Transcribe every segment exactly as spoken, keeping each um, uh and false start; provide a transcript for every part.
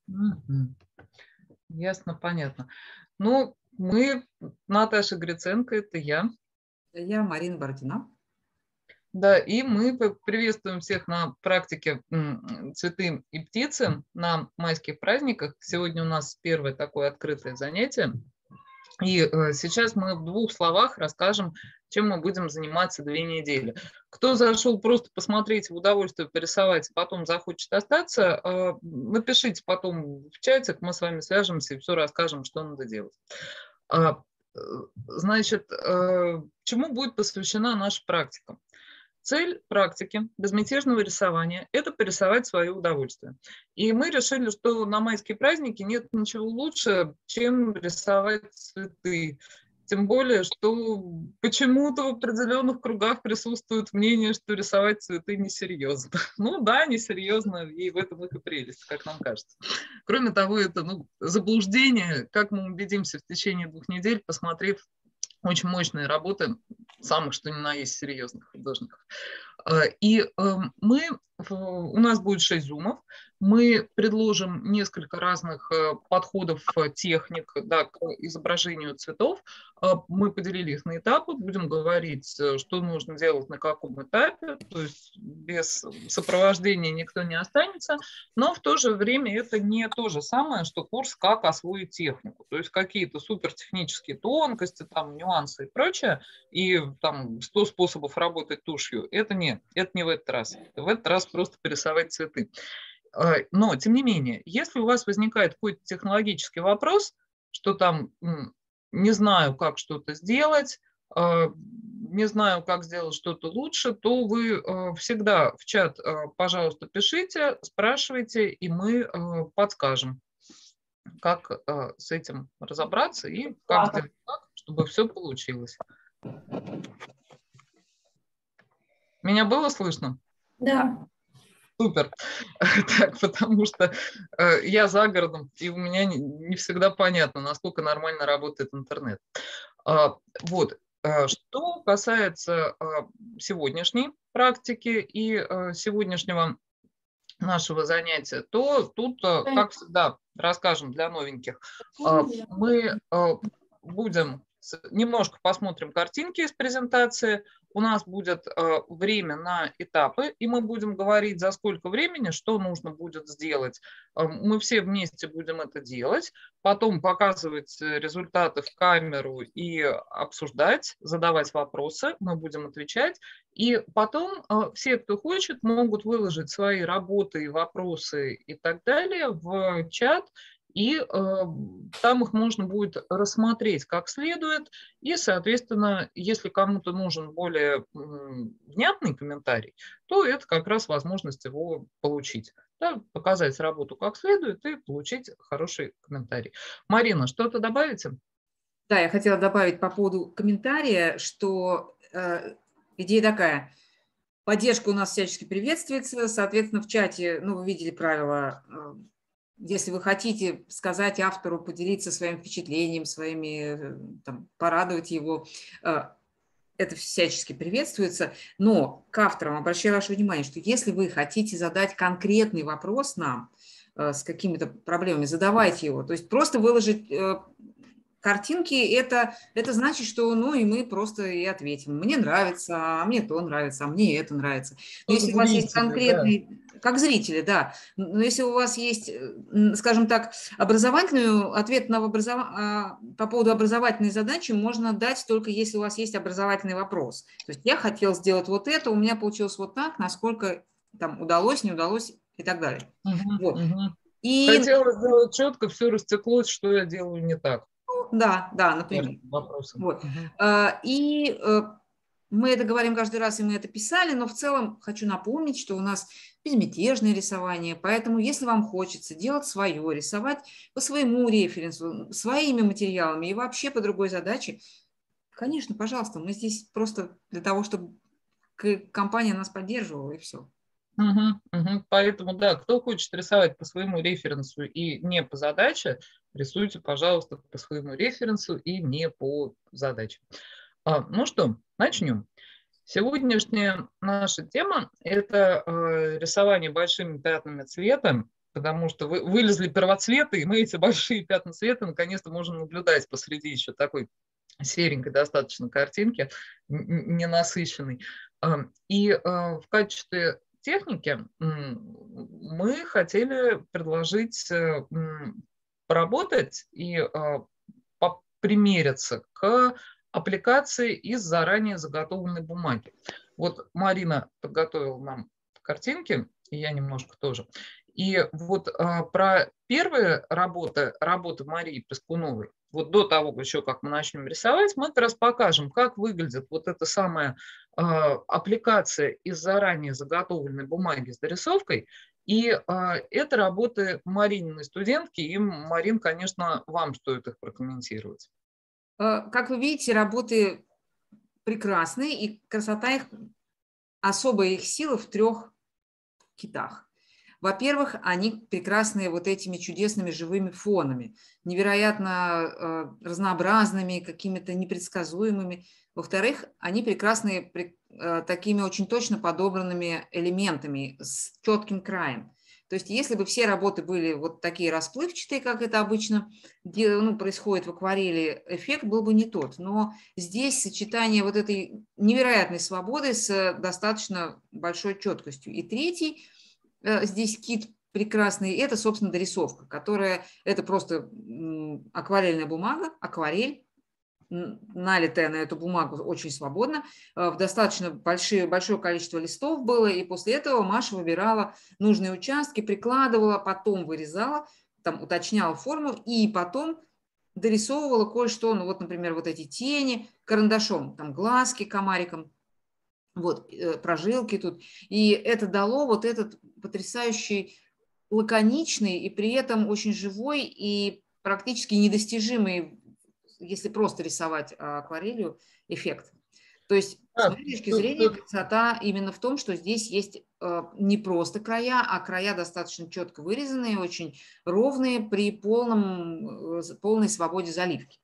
Мгм. Ясно, понятно. Ну, мы, Наташа Гриценко, это я. Я Марина Бородина. Да, и мы п- приветствуем всех на практике м, «Цветы и птицы» на майских праздниках. Сегодня у нас первое такое открытое занятие. И э, сейчас мы в двух словах расскажем, чем мы будем заниматься две недели. Кто зашел просто посмотреть, в удовольствие порисовать, потом захочет остаться, э, напишите потом в чатик, мы с вами свяжемся и все расскажем, что надо делать. А, э, Значит, э, чему будет посвящена наша практика? Цель практики безмятежного рисования – это порисовать свое удовольствие. И мы решили, что на майские праздники нет ничего лучше, чем рисовать цветы. Тем более, что почему-то в определенных кругах присутствует мнение, что рисовать цветы несерьезно. Ну да, несерьезно, и в этом их и прелесть, как нам кажется. Кроме того, это ну, заблуждение, как мы убедимся в течение двух недель, посмотрев очень мощные работы самых, что ни на есть, серьезных художников. И мы, у нас будет шесть зумов, мы предложим несколько разных подходов, техник, да, к изображению цветов. Мы поделили их на этапы, будем говорить, что нужно делать на каком этапе, то есть без сопровождения никто не останется, но в то же время это не то же самое, что курс «Как освоить технику», то есть какие-то супертехнические тонкости, там, нюансы и прочее, и там сто способов работать тушью, это не, это не в этот раз. В этот раз просто порисовать цветы. Но, тем не менее, если у вас возникает какой-то технологический вопрос, что там не знаю, как что-то сделать, не знаю, как сделать что-то лучше, то вы всегда в чат, пожалуйста, пишите, спрашивайте, и мы подскажем, как с этим разобраться и как сделать так, чтобы все получилось. Меня было слышно? Да. Супер. Так, потому что э, я за городом, и у меня не, не всегда понятно, насколько нормально работает интернет. А, вот. Что касается а, сегодняшней практики и а, сегодняшнего нашего занятия, то тут, а, как всегда, расскажем для новеньких. А, мы а, будем немножко посмотрим картинки из презентации. У нас будет э, время на этапы, и мы будем говорить, за сколько времени, что нужно будет сделать. Э, мы все вместе будем это делать, потом показывать результаты в камеру и обсуждать, задавать вопросы, мы будем отвечать. И потом э, все, кто хочет, могут выложить свои работы, вопросы и так далее в чат, и э, там их можно будет рассмотреть как следует, и, соответственно, если кому-то нужен более э, внятный комментарий, то это как раз возможность его получить. Да, показать работу как следует и получить хороший комментарий. Марина, что-то добавите? Да, я хотела добавить по поводу комментария, что э, идея такая. Поддержка у нас всячески приветствуется, соответственно, в чате, ну, вы видели правила. Если вы хотите сказать автору, поделиться своим впечатлением, своими, там, порадовать его, это всячески приветствуется. Но к авторам обращаю ваше внимание, что если вы хотите задать конкретный вопрос нам с какими-то проблемами, задавайте его. То есть просто выложить картинки, это, это значит, что ну и мы просто и ответим. Мне нравится, а мне то нравится, а мне это нравится. Но Как если у вас зрители, есть конкретный, да. Как зрители, да. Но если у вас есть, скажем так, образовательный ответ на образов... по поводу образовательной задачи можно дать только если у вас есть образовательный вопрос. То есть я хотел сделать вот это, у меня получилось вот так, насколько там удалось, не удалось и так далее. Угу, Вот. угу. И... Хотела сделать четко, все растеклось, что я делаю не так. Да, да, например. Вот. Угу. И мы это говорим каждый раз, и мы это писали, но в целом хочу напомнить, что у нас безмятежное рисование, поэтому если вам хочется делать свое, рисовать по своему референсу, своими материалами и вообще по другой задаче, конечно, пожалуйста, мы здесь просто для того, чтобы компания нас поддерживала, и все. Угу, угу. Поэтому, да, кто хочет рисовать по своему референсу и не по задаче, рисуйте, пожалуйста, по своему референсу и не по задаче. А, ну что, начнем. Сегодняшняя наша тема – это э, рисование большими пятнами цвета. потому что вы, вылезли первоцветы, и мы эти большие пятна света наконец-то можем наблюдать посреди еще такой серенькой достаточно картинки, ненасыщенной. И в качестве техники мы хотели предложить поработать и примериться к аппликации из заранее заготовленной бумаги. Вот Марина подготовила нам картинки, и я немножко тоже. И вот а, про первые работы, работы Марии Пескуновой, вот до того еще, как мы начнем рисовать, мы как раз покажем, как выглядит вот эта самая а, аппликация из заранее заготовленной бумаги с дорисовкой. И а, это работы Марининой студентки, и, Марин, конечно, вам стоит их прокомментировать. Как вы видите, работы прекрасные, и красота их, особая их сила в трех китах. Во-первых, они прекрасные вот этими чудесными живыми фонами, невероятно э, разнообразными, какими-то непредсказуемыми. Во-вторых, они прекрасные э, такими очень точно подобранными элементами с четким краем. То есть если бы все работы были вот такие расплывчатые, как это обычно ну, происходит в акварели, эффект был бы не тот. Но здесь сочетание вот этой невероятной свободы с достаточно большой четкостью. И третий, здесь кит прекрасный, это, собственно, дорисовка, которая, это просто акварельная бумага, акварель, налитая на эту бумагу очень свободно, в достаточно большие, большое количество листов было, и после этого Маша выбирала нужные участки, прикладывала, потом вырезала, там уточняла форму, и потом дорисовывала кое-что, ну вот, например, вот эти тени карандашом, там глазки комариком, вот, прожилки тут, и это дало вот этот потрясающий, лаконичный и при этом очень живой и практически недостижимый, если просто рисовать акварелью, эффект. То есть, с моей точки зрения, красота именно в том, что здесь есть не просто края, а края достаточно четко вырезанные, очень ровные при полном, полной свободе заливки.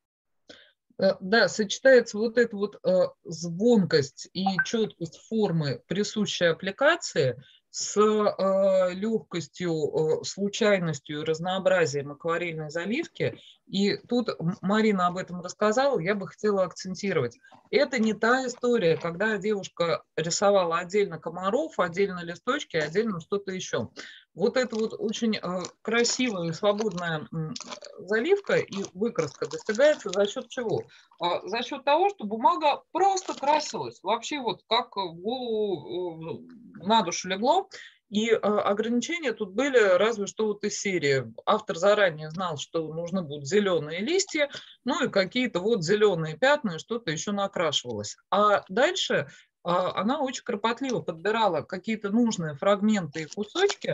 Да, сочетается вот эта вот звонкость и четкость формы, присущей аппликации, с э, легкостью, э, случайностью и разнообразием акварельной заливки. И тут Марина об этом рассказала, я бы хотела акцентировать. Это не та история, когда девушка рисовала отдельно комаров, отдельно листочки, отдельно что-то еще. Вот это вот очень э, красивая и свободная э, заливка и выкраска достигается за счет чего? А, за счет того, что бумага просто красилась. Вообще вот как в голову э, на душу легло. И э, ограничения тут были разве что вот из серии. Автор заранее знал, что нужны будут зеленые листья, ну и какие-то вот зеленые пятна, что-то еще накрашивалось. А дальше она очень кропотливо подбирала какие-то нужные фрагменты и кусочки,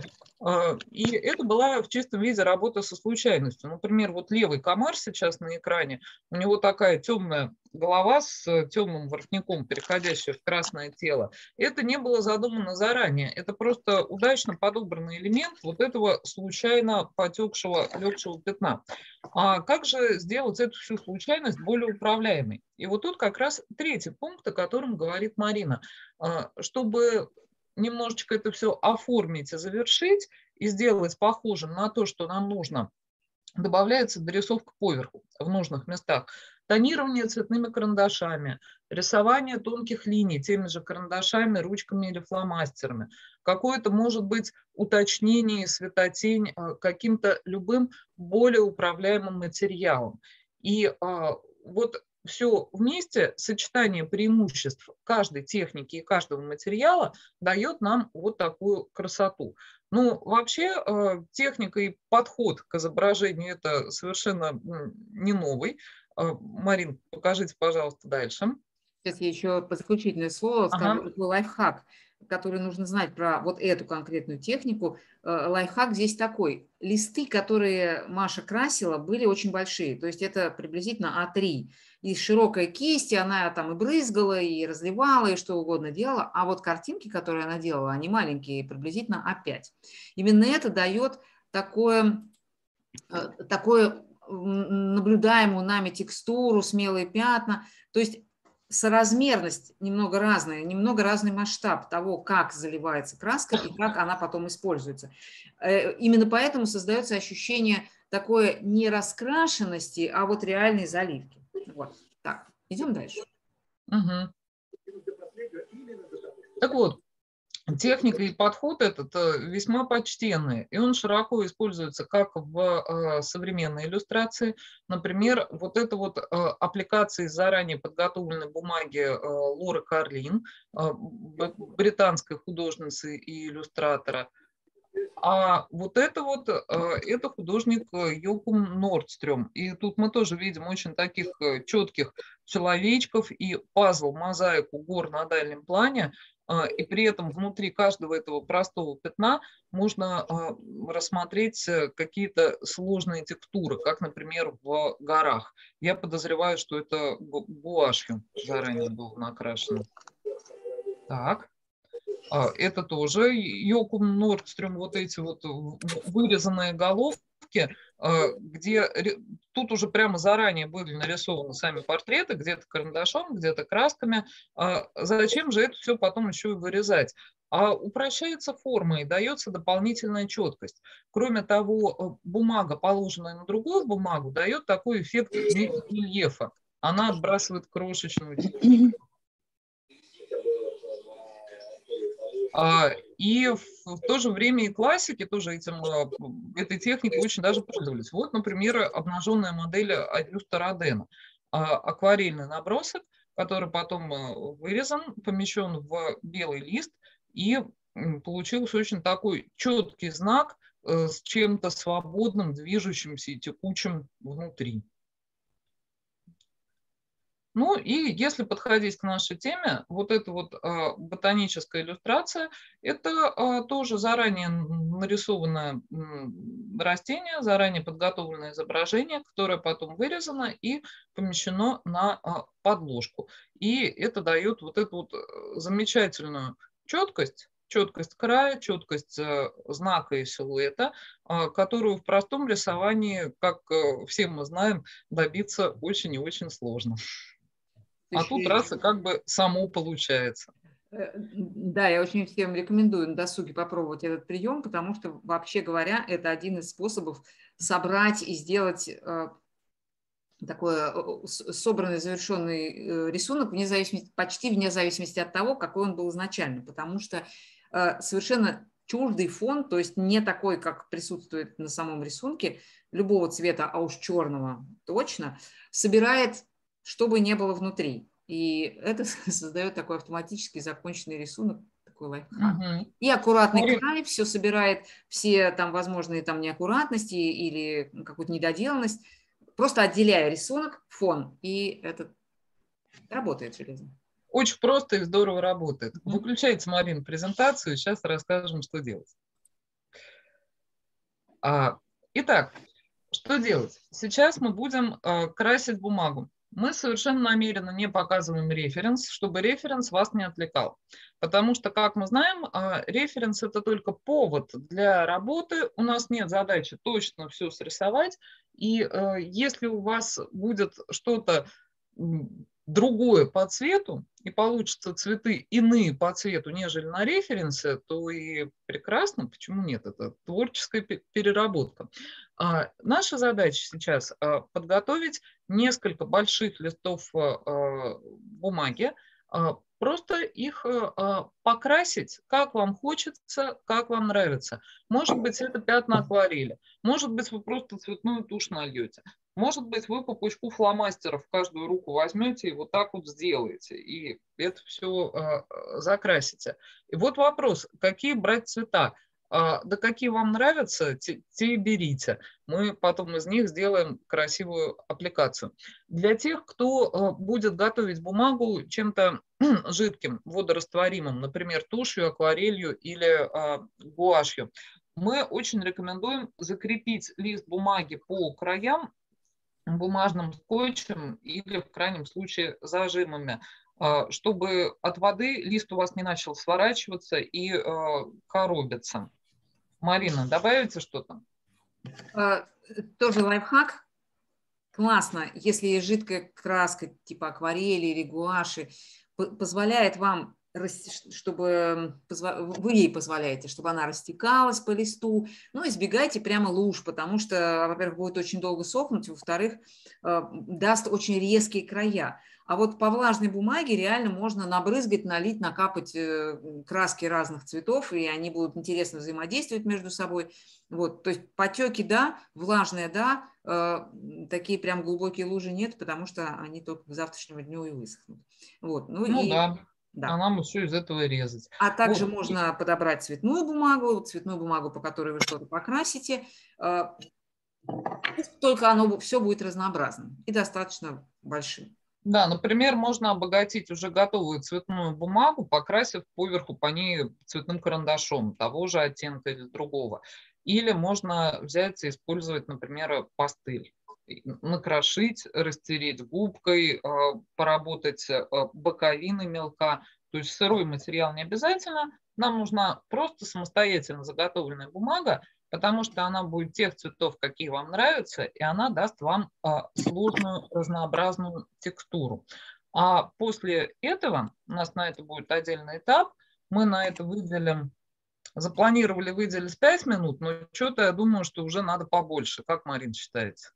и это была в чистом виде работа со случайностью. Например, вот левый комар сейчас на экране, у него такая темная голова с темным воротником, переходящая в красное тело. Это не было задумано заранее, это просто удачно подобранный элемент вот этого случайно потекшего легшего пятна. А как же сделать эту всю случайность более управляемой? И вот тут как раз третий пункт, о котором говорит Марина. Чтобы немножечко это все оформить и завершить, и сделать похожим на то, что нам нужно, добавляется дорисовка поверху в нужных местах. Тонирование цветными карандашами, рисование тонких линий теми же карандашами, ручками или фломастерами. Какое-то может быть уточнение, светотень каким-то любым более управляемым материалом. И вот все вместе, сочетание преимуществ каждой техники и каждого материала дает нам вот такую красоту. Ну, вообще, техника и подход к изображению – это совершенно не новый. Марин, покажите, пожалуйста, дальше. Сейчас я еще заключительное слово скажу, ага. Такой лайфхак, который нужно знать про вот эту конкретную технику. Лайфхак здесь такой. Листы, которые Маша красила, были очень большие. То есть это приблизительно а три. И широкая кисть, она там и брызгала, и разливала, и что угодно делала. А вот картинки, которые она делала, они маленькие, приблизительно а пять. Именно это дает такое, такое наблюдаемую нами текстуру, смелые пятна. То есть соразмерность немного разная, немного разный масштаб того, как заливается краска и как она потом используется. Именно поэтому создается ощущение такой не раскрашенности, а вот реальной заливки. Вот. Так, идем дальше. Угу. Так вот, техника и подход этот весьма почтенный, и он широко используется как в современной иллюстрации. Например, вот это вот аппликация из заранее подготовленной бумаги Лоры Карлин, британской художницы и иллюстратора. А вот это вот, это художник Йокум Нордстрём. И тут мы тоже видим очень таких четких человечков и пазл, мозаику гор на дальнем плане. И при этом внутри каждого этого простого пятна можно рассмотреть какие-то сложные текстуры, как, например, в горах. Я подозреваю, что это гуашью заранее было накрашено. Так. Это тоже Йокум Нордстрём, вот эти вот вырезанные головки, где тут уже прямо заранее были нарисованы сами портреты, где-то карандашом, где-то красками. Зачем же это все потом еще и вырезать? А упрощается форма и дается дополнительная четкость. Кроме того, бумага, положенная на другую бумагу, дает такой эффект рельефа. Она отбрасывает крошечную текстуру. И в то же время и классики тоже этим, этой техникой очень даже пользовались. Вот, например, обнаженная модель Агюста Родена. Акварельный набросок, который потом вырезан, помещен в белый лист, и получился очень такой четкий знак с чем-то свободным, движущимся и текучим внутри. Ну и если подходить к нашей теме, вот эта вот э, ботаническая иллюстрация, это э, тоже заранее нарисованное э, растение, заранее подготовленное изображение, которое потом вырезано и помещено на э, подложку. И это дает вот эту вот замечательную четкость, четкость края, четкость э, знака и силуэта, э, которую в простом рисовании, как э, все мы знаем, добиться очень и очень сложно. А тут раз и как бы само получается. Да, я очень всем рекомендую на досуге попробовать этот прием, потому что, вообще говоря, это один из способов собрать и сделать такой собранный, завершенный рисунок вне зависимости, почти вне зависимости от того, какой он был изначально, потому что совершенно чуждый фон, то есть не такой, как присутствует на самом рисунке, любого цвета, а уж черного точно, собирает, что бы ни было внутри. И это создает такой автоматически законченный рисунок, такой лайфхак. Угу. И аккуратный Марин. край все собирает, все там возможные там неаккуратности или какую-то недоделанность, просто отделяя рисунок, фон, и это работает железно. Очень просто и здорово работает. Выключайте, Марин, презентацию, сейчас расскажем, что делать. А, итак, что делать? Сейчас мы будем а, красить бумагу. Мы совершенно намеренно не показываем референс, чтобы референс вас не отвлекал. Потому что, как мы знаем, а, референс – это только повод для работы. У нас нет задачи точно все срисовать. И а, если у вас будет что-то другое по цвету, и получатся цветы иные по цвету, нежели на референсе, то и прекрасно, почему нет, это творческая переработка. А наша задача сейчас а, подготовить несколько больших листов а, бумаги, а, просто их а, покрасить, как вам хочется, как вам нравится. Может быть, это пятна акварели, может быть, вы просто цветную тушь нальете. Может быть, вы по пучку фломастеров в каждую руку возьмете и вот так вот сделаете, и это все э, закрасите. И вот вопрос, какие брать цвета? Э, да какие вам нравятся, те, те и берите. Мы потом из них сделаем красивую аппликацию. Для тех, кто э, будет готовить бумагу чем-то жидким, водорастворимым, например, тушью, акварелью или э, гуашью, мы очень рекомендуем закрепить лист бумаги по краям бумажным скотчем или, в крайнем случае, зажимами, чтобы от воды лист у вас не начал сворачиваться и коробиться. Марина, добавите что-то? Тоже лайфхак, классно, если есть жидкая краска типа акварели или гуаши, позволяет вам, чтобы вы ей позволяете, чтобы она растекалась по листу. Ну, избегайте прямо луж, потому что, во-первых, будет очень долго сохнуть, во-вторых, даст очень резкие края. А вот по влажной бумаге реально можно набрызгать, налить, накапать краски разных цветов, и они будут интересно взаимодействовать между собой. Вот, то есть потеки, да, влажные, да, э, такие прям глубокие лужи нет, потому что они только к завтрашнему дню и высохнут. Вот, ну, Ну и да, да. а нам все из этого резать. А также Вот. можно подобрать цветную бумагу, цветную бумагу, по которой вы что-то покрасите, э, только оно все будет разнообразным и достаточно большим. Да, например, можно обогатить уже готовую цветную бумагу, покрасив поверху по ней цветным карандашом того же оттенка или другого. Или можно взять и использовать, например, пастель. Накрошить, растереть губкой, поработать боковины мелка. То есть сырой материал не обязательно. Нам нужна просто самостоятельно заготовленная бумага, потому что она будет тех цветов, какие вам нравятся, и она даст вам а, сложную, разнообразную текстуру. А после этого, у нас на это будет отдельный этап, мы на это выделим, запланировали выделить пять минут, но что-то я думаю, что уже надо побольше. Как, Марина, считаете?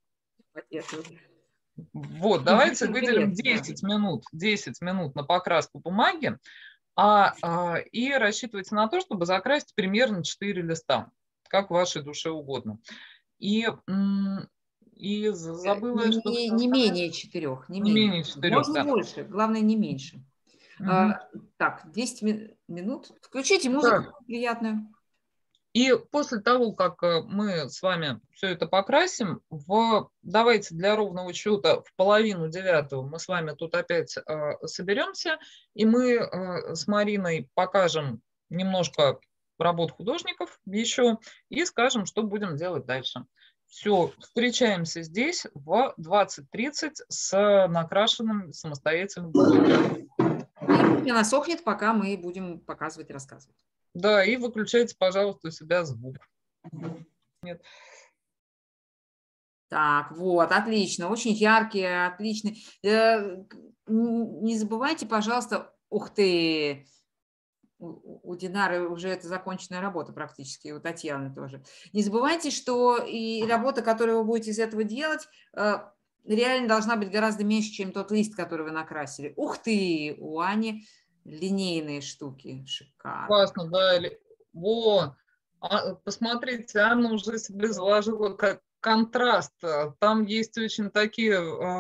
Вот, давайте выделим десять минут, десять минут на покраску бумаги, а, а, и рассчитывайте на то, чтобы закрасить примерно четыре листа, как вашей душе угодно. И, и забыла, не, что... Не, не менее четырех. Не, не менее. менее четырех, Можно да. больше, главное не меньше. Угу. А, так, десять минут. Включите музыку да. приятную. И после того, как мы с вами все это покрасим, в, давайте для ровного счета в половину девятого мы с вами тут опять э, соберемся, и мы э, с Мариной покажем немножко работ художников еще и скажем, что будем делать дальше. Все, встречаемся здесь в двадцать тридцать с накрашенным самостоятельным бумагой. И она сохнет, пока мы будем показывать и рассказывать. Да, и выключайте, пожалуйста, у себя звук. Нет. Так, вот, отлично, очень яркие, отличные. Не забывайте, пожалуйста, ух ты, у Динары уже это законченная работа практически, у Татьяны тоже. Не забывайте, что и работа, которую вы будете из этого делать, реально должна быть гораздо меньше, чем тот лист, который вы накрасили. Ух ты, у Ани линейные штуки, шикарно. Классно, да. Во, а, посмотрите, Анна уже себе заложила как контраст. Там есть очень такие,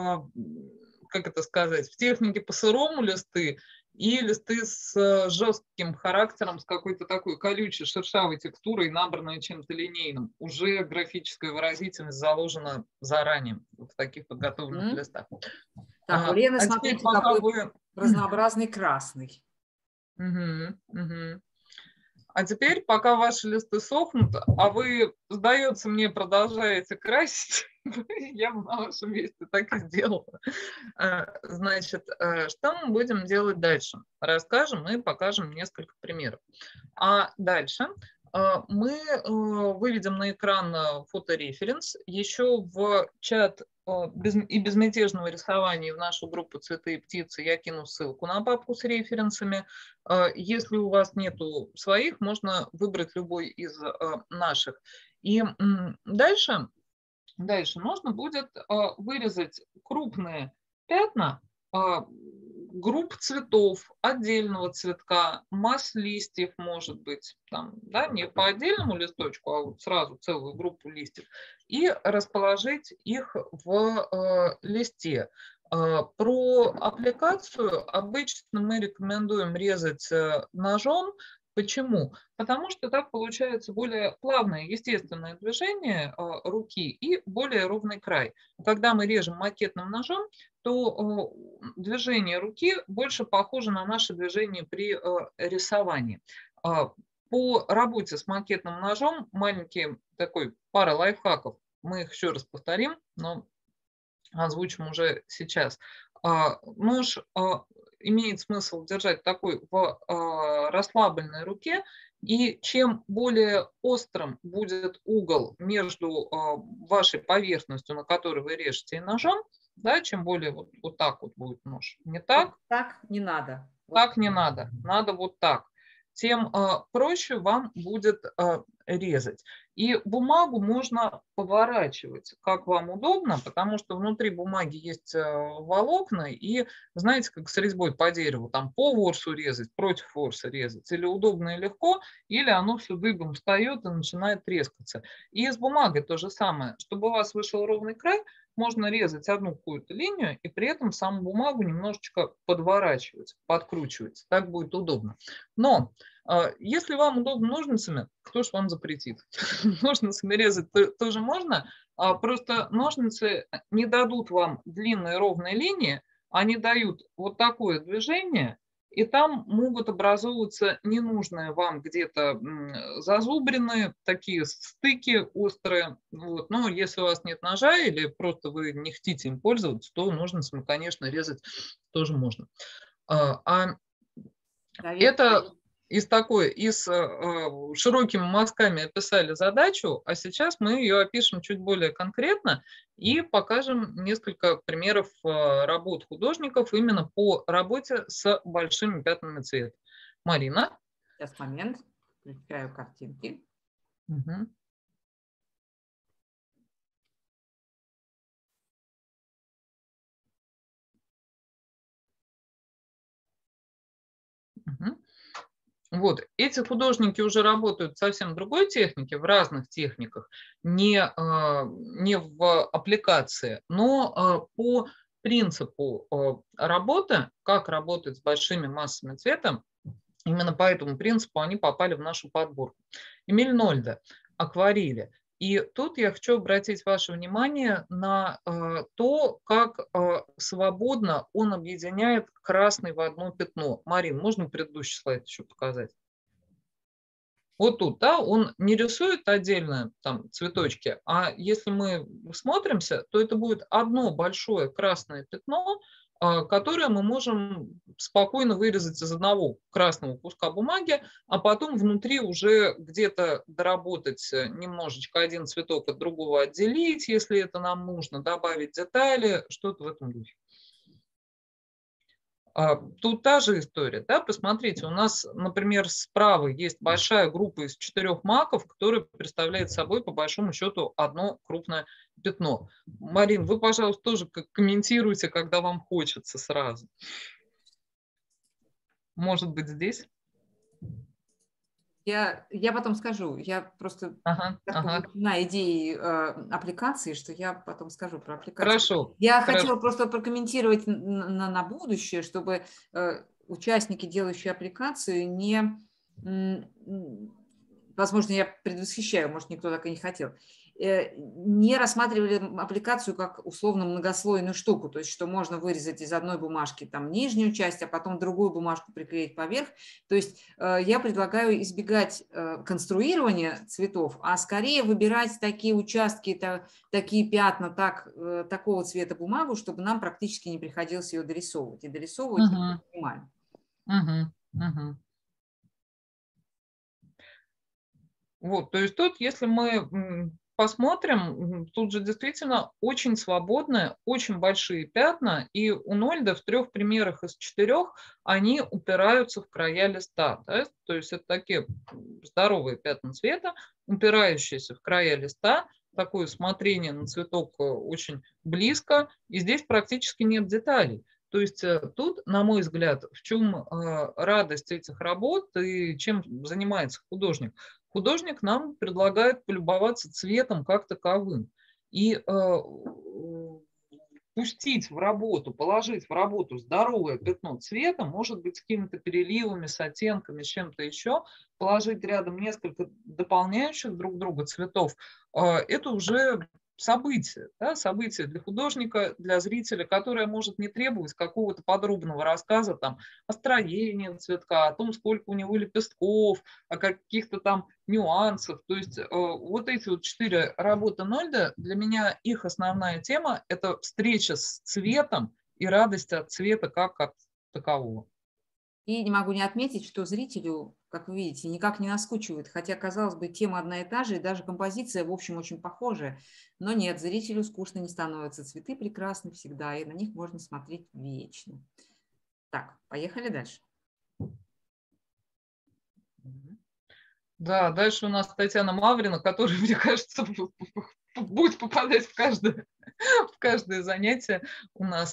как это сказать, в технике по сырому листы и листы с жестким характером, с какой-то такой колючей, шершавой текстурой, набранной чем-то линейным. Уже графическая выразительность заложена заранее в таких подготовленных mm-hmm. листах. Так, у Лены, а смотрите, какой вы... разнообразный красный. Угу, угу. А теперь, пока ваши листы сохнут, а вы, сдается мне, продолжаете красить, я бы на вашем месте так и сделала. Значит, что мы будем делать дальше? Расскажем и покажем несколько примеров. А дальше мы выведем на экран фотореференс. Еще в чат и безмятежного рисования в нашу группу «Цветы и птицы» я кину ссылку на папку с референсами. Если у вас нету своих, можно выбрать любой из наших. И дальше, дальше нужно будет вырезать крупные пятна групп цветов, отдельного цветка, масс листьев, может быть, там, да, не по отдельному листочку, а вот сразу целую группу листьев, и расположить их в э, листе. Э, про аппликацию обычно мы рекомендуем резать э, ножом. Почему? Потому что так получается более плавное, естественное движение э, руки и более ровный край. Когда мы режем макетным ножом, то э, движение руки больше похоже на наше движение при э, рисовании. Э, по работе с макетным ножом маленькие такой пара лайфхаков. Мы их еще раз повторим, но озвучим уже сейчас. Э, нож э, имеет смысл держать такой в э, расслабленной руке И чем более острым будет угол между вашей поверхностью, на которой вы режете, и ножом, да, чем более вот, вот так вот будет нож, не так, Вот так не надо. Вот. так не надо, надо вот так, тем э, проще вам будет э, резать. И бумагу можно поворачивать, как вам удобно, потому что внутри бумаги есть э, волокна, и знаете, как с резьбой по дереву, там по ворсу резать, против ворса резать, или удобно и легко, или оно все дыбом встает и начинает трескаться. И с бумагой то же самое. Чтобы у вас вышел ровный край, можно резать одну какую-то линию и при этом саму бумагу немножечко подворачивать, подкручивать. Так будет удобно. Но э, если вам удобно ножницами, кто ж вам запретит? Ножницами резать тоже можно, а просто ножницы не дадут вам длинной ровной линии, они дают вот такое движение, и там могут образовываться ненужные вам где-то зазубрины, такие стыки острые. Вот. Но если у вас нет ножа или просто вы не хотите им пользоваться, то ножницами, конечно, резать тоже можно. А это из такой, из широкими мазками описали задачу, а сейчас мы ее опишем чуть более конкретно и покажем несколько примеров работ художников именно по работе с большими пятнами цвета. Марина. Сейчас момент, включаю картинки. Угу. Угу. Вот, эти художники уже работают в совсем другой технике, в разных техниках, не, не в аппликации, но по принципу работы, как работать с большими массами цвета, именно по этому принципу они попали в нашу подборку. Эмиль Нольде, акварели. И тут я хочу обратить ваше внимание на э, то, как э, свободно он объединяет красный в одно пятно. Марин, можно предыдущий слайд еще показать? Вот тут, да, он не рисует отдельно там цветочки, а если мы смотримся, то это будет одно большое красное пятно, которое мы можем спокойно вырезать из одного красного куска бумаги, а потом внутри уже где-то доработать немножечко один цветок от другого отделить, если это нам нужно, добавить детали, что-то в этом духе. Тут та же история, да, посмотрите, у нас, например, справа есть большая группа из четырех маков, которая представляет собой, по большому счету, одно крупное пятно. Марин, вы, пожалуйста, тоже комментируйте, когда вам хочется сразу. Может быть, здесь? Я, я потом скажу, я просто ага, ага. на идеи э, аппликации, что я потом скажу про аппликацию. Хорошо. Я хорошо. хотела просто прокомментировать на, на, на будущее, чтобы э, участники, делающие аппликацию, не, возможно, я предвосхищаю, может, никто так и не хотел, не рассматривали аппликацию как условно многослойную штуку, то есть что можно вырезать из одной бумажки там нижнюю часть, а потом другую бумажку приклеить поверх. То есть я предлагаю избегать конструирования цветов, а скорее выбирать такие участки, такие пятна так, такого цвета бумагу, чтобы нам практически не приходилось ее дорисовывать. И дорисовывать угу. мы понимаем. Угу. Угу. Вот, то есть тут, если мы посмотрим, тут же действительно очень свободные, очень большие пятна, и у Нольде в трех примерах из четырех они упираются в края листа. Да? То есть это такие здоровые пятна цвета, упирающиеся в края листа, такое смотрение на цветок очень близко, и здесь практически нет деталей. То есть тут, на мой взгляд, в чем радость этих работ и чем занимается художник? Художник нам предлагает полюбоваться цветом как таковым и э, пустить в работу, положить в работу здоровое пятно цвета, может быть, с какими-то переливами, с оттенками, с чем-то еще, положить рядом несколько дополняющих друг друга цветов, э, это уже событие, да, событие для художника, для зрителя, которое может не требовать какого-то подробного рассказа там, о строении цветка, о том, сколько у него лепестков, о каких-то там нюансах. То есть э, вот эти вот четыре работы Нольде, для меня их основная тема – это встреча с цветом и радость от цвета как от такового. И не могу не отметить, что зрителю как вы видите, никак не наскучивает, хотя, казалось бы, тема одна и та же, и даже композиция, в общем, очень похожая. Но нет, зрителю скучно не становится. Цветы прекрасны всегда, и на них можно смотреть вечно. Так, поехали дальше. Да, дальше у нас Татьяна Маврина, которая, мне кажется, будет попадать в каждое, в каждое занятие у нас.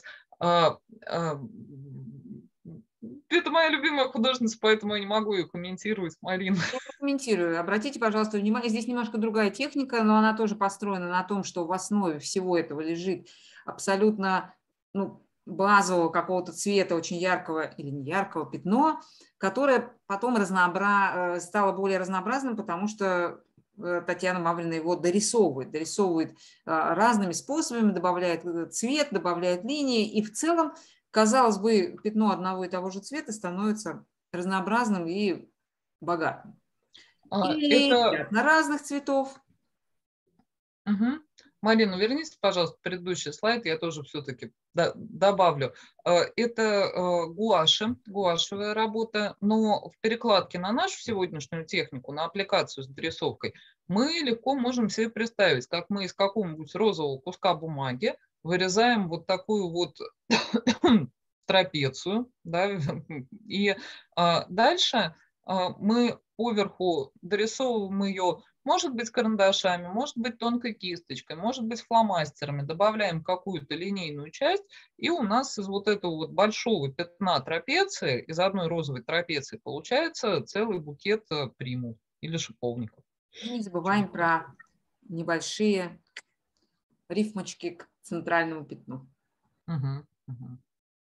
Это моя любимая художница, поэтому я не могу ее комментировать, Марина. Я комментирую. Обратите, пожалуйста, внимание, здесь немножко другая техника, но она тоже построена на том, что в основе всего этого лежит абсолютно, ну, базового какого-то цвета, очень яркого или не яркого пятно, которое потом разнообра... стало более разнообразным, потому что Татьяна Маврина его дорисовывает, дорисовывает разными способами, добавляет цвет, добавляет линии, и в целом, казалось бы, пятно одного и того же цвета становится разнообразным и богатым. Или Это... пятна разных цветов. Угу. Марина, вернись, пожалуйста, в предыдущий слайд, я тоже все-таки добавлю. Это гуаши, гуашевая работа, но в перекладке на нашу сегодняшнюю технику, на аппликацию с дорисовкой, мы легко можем себе представить, как мы из какого-нибудь розового куска бумаги вырезаем вот такую вот трапецию, да, и дальше мы поверху дорисовываем ее, может быть, карандашами, может быть, тонкой кисточкой, может быть, фломастерами, добавляем какую-то линейную часть, и у нас из вот этого вот большого пятна трапеции, из одной розовой трапеции, получается целый букет примул или шиповников. Не забываем про небольшие рифмочки к центральному пятну. Угу, угу.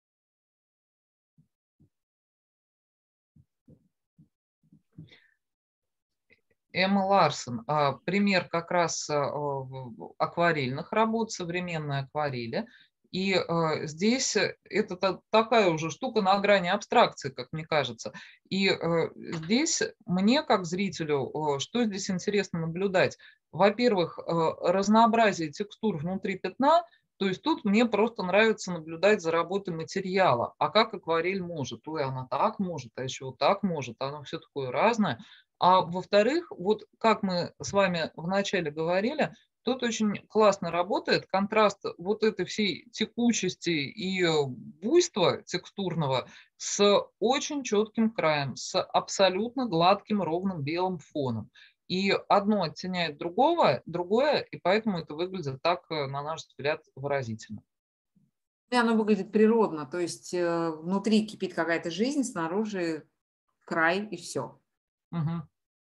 Эмма Ларсон, пример как раз акварельных работ, современной акварели. И здесь это такая уже штука на грани абстракции, как мне кажется. И здесь мне, как зрителю, что здесь интересно наблюдать? Во-первых, разнообразие текстур внутри пятна. То есть тут мне просто нравится наблюдать за работой материала. А как акварель может? Ой, она так может, а еще вот так может. Оно все такое разное. А во-вторых, вот как мы с вами вначале говорили, тут очень классно работает контраст вот этой всей текучести и буйства текстурного с очень четким краем, с абсолютно гладким ровным белым фоном. И одно оттеняет другого, другое, и поэтому это выглядит так, на наш взгляд, выразительно. И оно выглядит природно, то есть внутри кипит какая-то жизнь, снаружи край и все. Угу.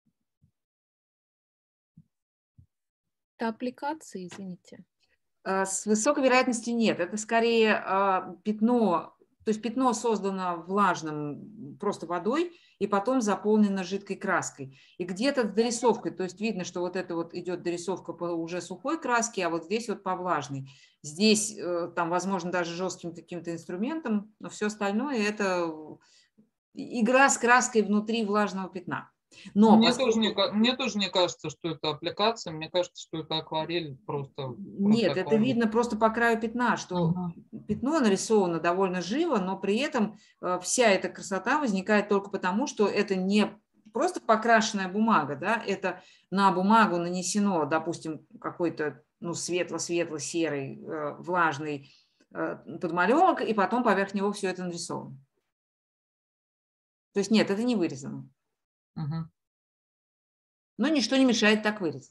Это аппликации, извините. С высокой вероятностью нет. Это скорее пятно, то есть пятно создано влажным просто водой и потом заполнено жидкой краской. И где-то с дорисовкой, то есть видно, что вот это вот идет дорисовка по уже сухой краске, а вот здесь вот по влажной. Здесь там, возможно, даже жестким каким-то инструментом, но все остальное это игра с краской внутри влажного пятна. Но мне, поскольку... тоже не, мне тоже не кажется, что это аппликация, мне кажется, что это акварель просто. Нет, просто это акварель. Видно просто по краю пятна, что угу. Пятно нарисовано довольно живо, но при этом вся эта красота возникает только потому, что это не просто покрашенная бумага, да, это на бумагу нанесено, допустим, какой-то ну, светло-светло-серый, влажный подмалевок, и потом поверх него все это нарисовано. То есть нет, это не вырезано. Угу. Но ничто не мешает так вырезать.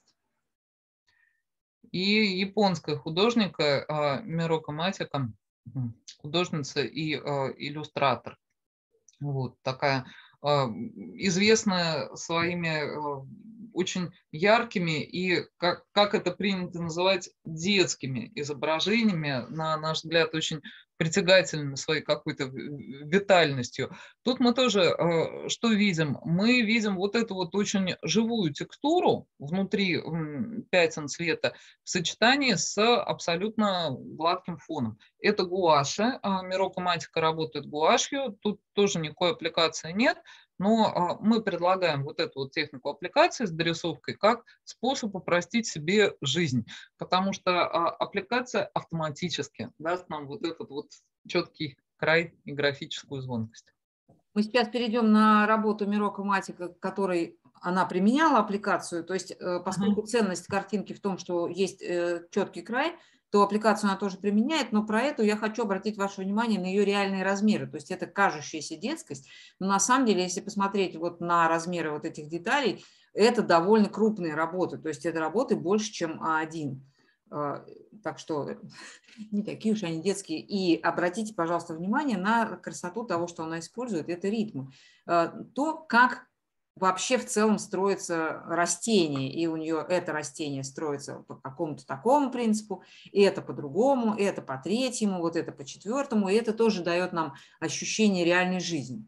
И японская художника Мироко Матика, художница и иллюстратор. Вот такая известная своими очень яркими и, как, как это принято называть, детскими изображениями, на наш взгляд, очень притягательными своей какой-то витальностью. Тут мы тоже что видим? Мы видим вот эту вот очень живую текстуру внутри пятен цвета в сочетании с абсолютно гладким фоном. Это гуаши. Мироко Матика работает гуашью. Тут тоже никакой аппликации нет. Но мы предлагаем вот эту вот технику аппликации с дорисовкой как способ упростить себе жизнь, потому что аппликация автоматически даст нам вот этот вот четкий край и графическую звонкость. Мы сейчас перейдем на работу Мирока Матика, которой она применяла аппликацию. То есть, поскольку uh-huh. ценность картинки в том, что есть четкий край, то аппликацию она тоже применяет, но про эту я хочу обратить ваше внимание на ее реальные размеры. То есть это кажущаяся детскость, но на самом деле, если посмотреть вот на размеры вот этих деталей, это довольно крупные работы. То есть это работы больше, чем а один. Так что не такие уж они детские. И обратите, пожалуйста, внимание на красоту того, что она использует. Это ритмы. То, как вообще в целом строится растение, и у нее это растение строится по какому-то такому принципу, и это по-другому, и это по третьему, вот это по четвертому, и это тоже дает нам ощущение реальной жизни.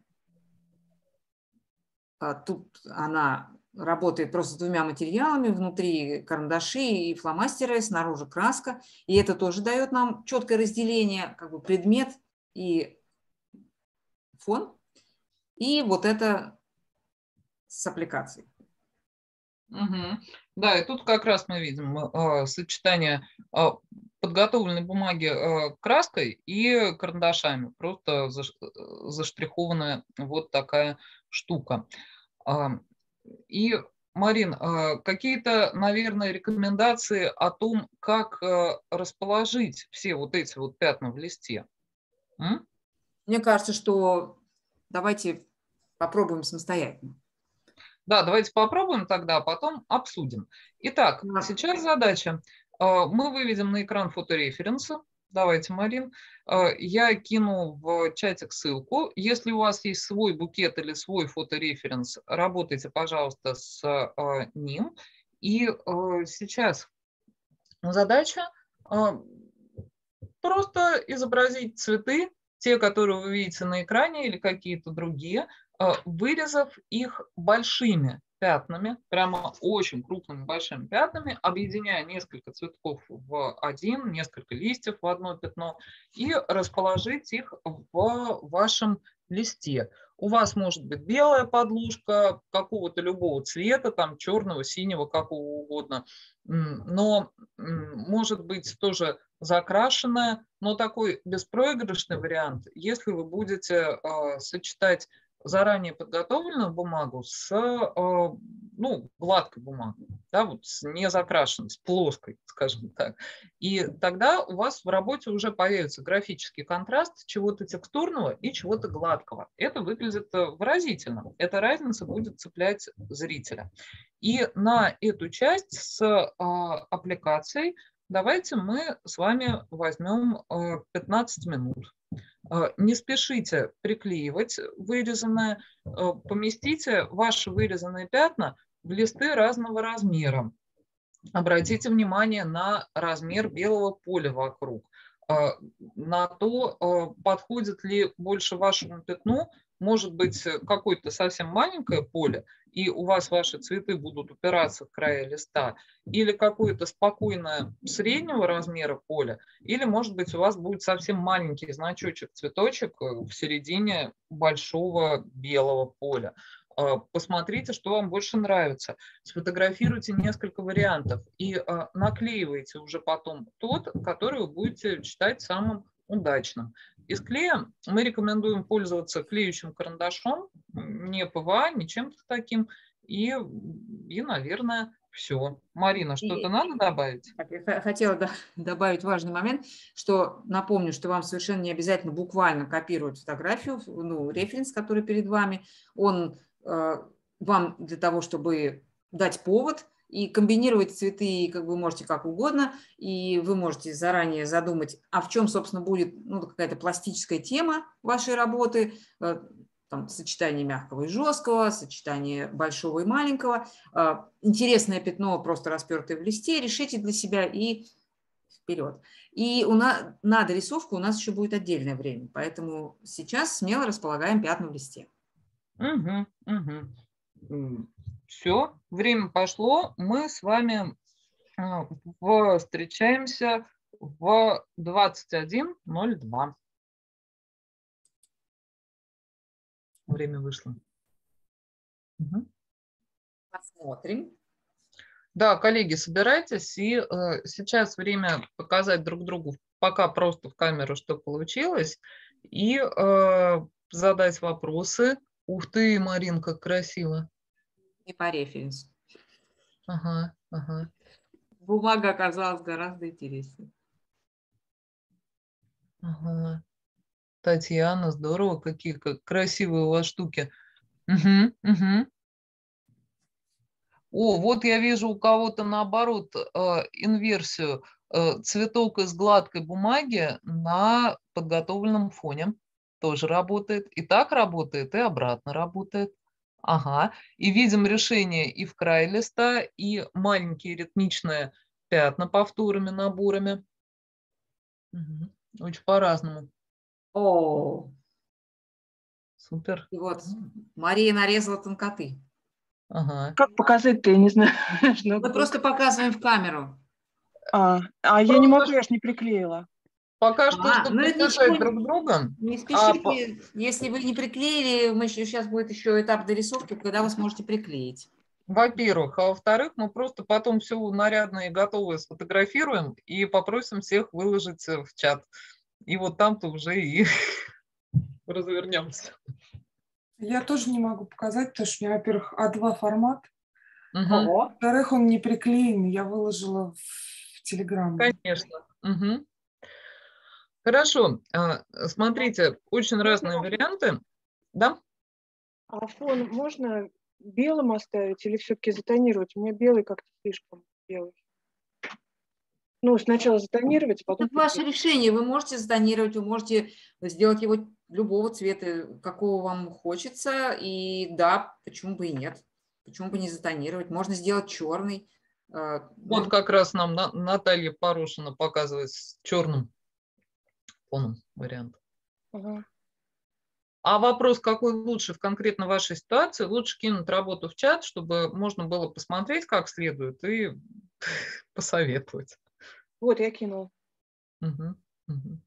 Тут она работает просто с двумя материалами, внутри карандаши и фломастеры, снаружи краска, и это тоже дает нам четкое разделение, как бы предмет и фон, и вот это с аппликацией. Угу. Да, и тут как раз мы видим э, сочетание э, подготовленной бумаги э, краской и карандашами. Просто заш, заштрихованная вот такая штука. Э, и, Марин, э, какие-то, наверное, рекомендации о том, как э, расположить все вот эти вот пятна в листе? М? Мне кажется, что давайте попробуем самостоятельно. Да, давайте попробуем тогда, а потом обсудим. Итак, да. Сейчас задача. Мы выведем на экран фотореференсы. Давайте, Марин. Я кину в чатик ссылку. Если у вас есть свой букет или свой фотореференс, работайте, пожалуйста, с ним. И сейчас задача просто изобразить цветы, те, которые вы видите на экране, или какие-то другие, вырезав их большими пятнами, прямо очень крупными большими пятнами, объединяя несколько цветков в один, несколько листьев в одно пятно, и расположить их в вашем листе. У вас может быть белая подложка какого-то любого цвета, там черного, синего, какого угодно, но может быть тоже закрашенная, но такой беспроигрышный вариант, если вы будете э, сочетать заранее подготовленную бумагу с э, ну, гладкой бумагой, да, вот с не закрашенной, с плоской, скажем так. И тогда у вас в работе уже появится графический контраст чего-то текстурного и чего-то гладкого. Это выглядит выразительно. Эта разница будет цеплять зрителя. И на эту часть с э, аппликацией давайте мы с вами возьмем пятнадцать минут. Не спешите приклеивать вырезанное, поместите ваши вырезанные пятна в листы разного размера. Обратите внимание на размер белого поля вокруг, на то, подходит ли больше вашему пятну. Может быть, какое-то совсем маленькое поле, и у вас ваши цветы будут упираться в края листа, или какое-то спокойное среднего размера поле, или, может быть, у вас будет совсем маленький значочек, цветочек в середине большого белого поля. Посмотрите, что вам больше нравится. Сфотографируйте несколько вариантов и наклеивайте уже потом тот, который вы будете считать самым удачным. Из клея мы рекомендуем пользоваться клеющим карандашом, не ПВА, не чем-то таким. И, и наверное, все. Марина, что-то надо добавить? Я хотела добавить важный момент, что напомню, что вам совершенно не обязательно буквально копировать фотографию, ну, референс, который перед вами. Он э, вам для того, чтобы дать повод, и комбинировать цветы как вы можете как угодно, и вы можете заранее задумать, а в чем, собственно, будет ну, какая-то пластическая тема вашей работы, там, сочетание мягкого и жесткого, сочетание большого и маленького, интересное пятно, просто распертое в листе, решите для себя и вперед. И у нас, на дорисовку у нас еще будет отдельное время, поэтому сейчас смело располагаем пятна в листе. Угу, угу. Все, время пошло, мы с вами встречаемся в двадцать один ноль два. Время вышло. Угу. Посмотрим. Да, коллеги, собирайтесь, и э, сейчас время показать друг другу пока просто в камеру, что получилось, и э, задать вопросы. Ух ты, Марин, как красиво. И по референсу. Ага, ага. Бумага оказалась гораздо интереснее. Ага. Татьяна, здорово, какие как красивые у вас штуки. Угу, угу. О, вот я вижу у кого-то наоборот э, инверсию. Э, цветок из гладкой бумаги на подготовленном фоне. Тоже работает. И так работает, и обратно работает. Ага. И видим решение и в край листа, и маленькие ритмичные пятна повторами, наборами. Угу. Очень по-разному. О, Супер. и вот Мария нарезала тонкоты. Ага. Как показать-то, я не знаю. Мы просто показываем в камеру. А, а я не могу, я ж не приклеила. Пока что, А, чтобы ну это поддержать ничего, друг друга. не а по- спешите. Если вы не приклеили, мы еще, сейчас будет еще этап дорисовки, когда вы сможете приклеить. Во-первых, а во-вторых, мы просто потом все нарядное и готовое сфотографируем и попросим всех выложить э, в чат. И вот там-то уже и развернемся. Я тоже не могу показать, потому что у меня, во-первых, а два формат. Мгм. Ого. Во-вторых, он не приклеен, я выложила в Телеграм. Конечно. Мгм. Хорошо. А, Смотрите, очень разные варианты. Да? А фон можно белым оставить или все-таки затонировать? У меня белый как-то слишком белый. Ну, сначала затонировать, а потом... Это ваше решение. Вы можете затонировать, вы можете сделать его любого цвета, какого вам хочется. И да, почему бы и нет? Почему бы не затонировать? Можно сделать черный. э, Вот можно- как раз нам На- Наталья Порошина показывает с черным фоном вариант. Ага. А вопрос, какой лучше в конкретно вашей ситуации, лучше кинуть работу в чат, чтобы можно было посмотреть как следует и посоветовать. Вот, я кинула. Мгм, мгм.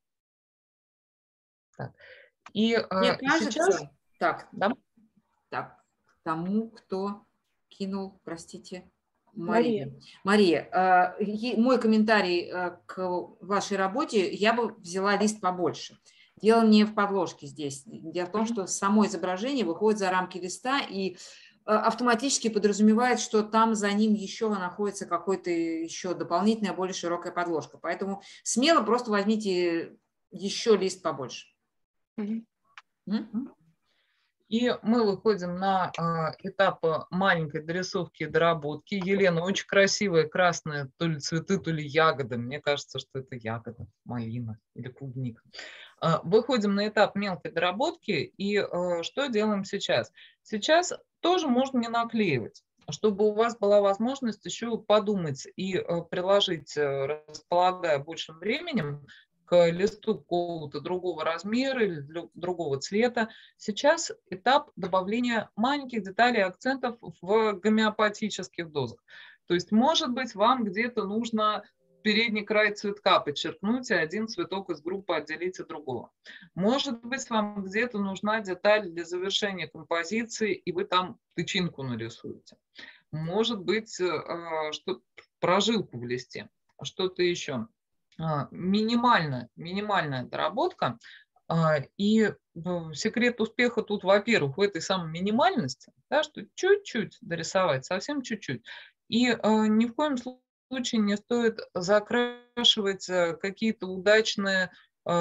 Так. И Мне а, кажется, сейчас, так, да, так, тому, кто кинул, простите, Мария. Мария. Мария, э, е- мой комментарий э, к вашей работе, я бы взяла лист побольше. Дело не в подложке здесь. Дело в том, что само изображение выходит за рамки листа и э, автоматически подразумевает, что там за ним еще находится какой-то еще дополнительная, более широкая подложка. Поэтому смело просто возьмите еще лист побольше. Мгм. М? и мы выходим на а, этап а, маленькой дорисовки и доработки. Елена, очень красивые красные то ли цветы, то ли ягоды. Мне кажется, что это ягода, малина или клубника. А, Выходим на этап мелкой доработки. И а, что делаем сейчас? Сейчас тоже можно не наклеивать, чтобы у вас была возможность еще подумать и а, приложить, а, располагая большим временем, к листу какого-то другого размера или для- другого цвета. Сейчас этап добавления маленьких деталей и акцентов в гомеопатических дозах. То есть, может быть, вам где-то нужно передний край цветка подчеркнуть и один цветок из группы отделить от другого. Может быть, вам где-то нужна деталь для завершения композиции, и вы там тычинку нарисуете. Может быть, э, что прожилку в листе, что-то еще. А, Минимальная, минимальная доработка. А, И в- секрет успеха тут, во-первых, в этой самой минимальности, да, что чуть-чуть дорисовать, совсем чуть-чуть. И э, ни в коем случае не стоит закрашивать э, какие-то удачные э,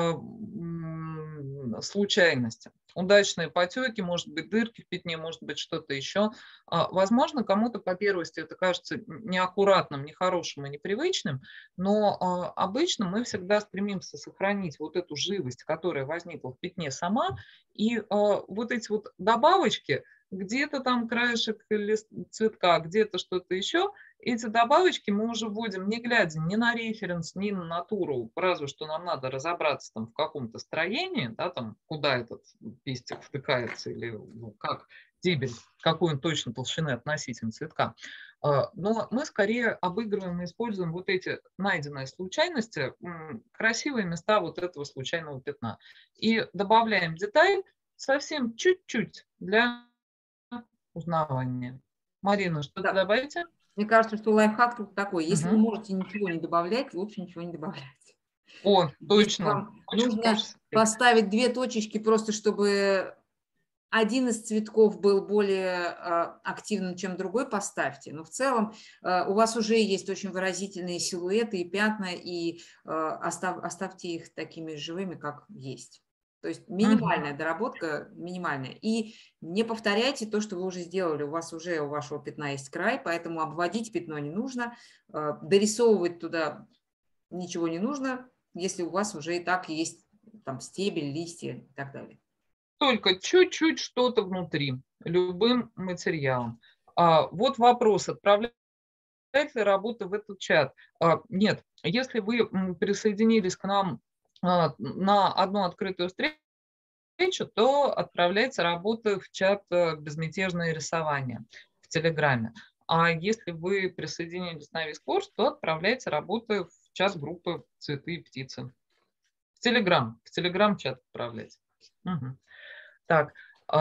м, случайности. Удачные потеки, может быть, дырки в пятне, может быть, что-то еще. А, Возможно, кому-то по первости это кажется неаккуратным, нехорошим и непривычным, но а, обычно мы всегда стремимся сохранить вот эту живость, которая возникла в пятне сама, и а, вот эти вот добавочки, где-то там краешек лист- цветка, где-то что-то еще, эти добавочки мы уже вводим, не глядя ни на референс, ни на натуру, разве что нам надо разобраться там в каком-то строении, да, там, куда этот пестик втыкается или ну, как дебель, какой он точно толщины относительно цветка. А, Но мы скорее обыгрываем и используем вот эти найденные случайности, м, красивые места вот этого случайного пятна. И добавляем деталь совсем чуть-чуть для узнавания. Марина, что Да. добавите? Мне кажется, что лайфхак тут такой. Если вы Мгм. можете ничего не добавлять, лучше ничего не добавлять. О, Здесь точно. вам Очень нужно хороший совет. поставить две точечки, просто чтобы один из цветков был более а, активным, чем другой, поставьте. Но в целом а, у вас уже есть очень выразительные силуэты и пятна, и а, остав, оставьте их такими живыми, как есть. То есть минимальная Мгм. доработка, минимальная. И не повторяйте то, что вы уже сделали. У вас уже у вашего пятна есть край, поэтому обводить пятно не нужно, а, дорисовывать туда ничего не нужно, если у вас уже и так есть там стебель, листья и так далее. Только чуть-чуть что-то внутри, любым материалом. А, вот вопрос, отправляет ли работа в этот чат? А, нет, если вы м, присоединились к нам а, на одну открытую встречу, то отправляйте работы в чат э, «Безмятежное рисование» в Телеграме. А если вы присоединились на весь курс, то отправляйте работы в чат группы «Цветы и птицы». В Телеграм, в Телеграм-чат отправляйте. Мгм. Так,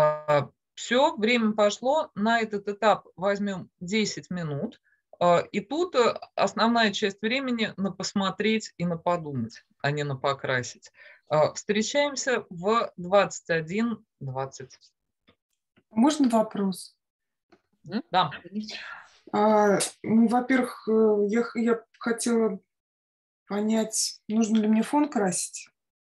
все, время пошло. На этот этап возьмем десять минут. А, И тут э, основная часть времени на посмотреть и на подумать, а не на покрасить. А, Встречаемся в двадцать один двадцать. Можно вопрос? Мгм. Да, А, ну, во-первых, э, я, х- я хотела понять, нужно ли мне фон красить.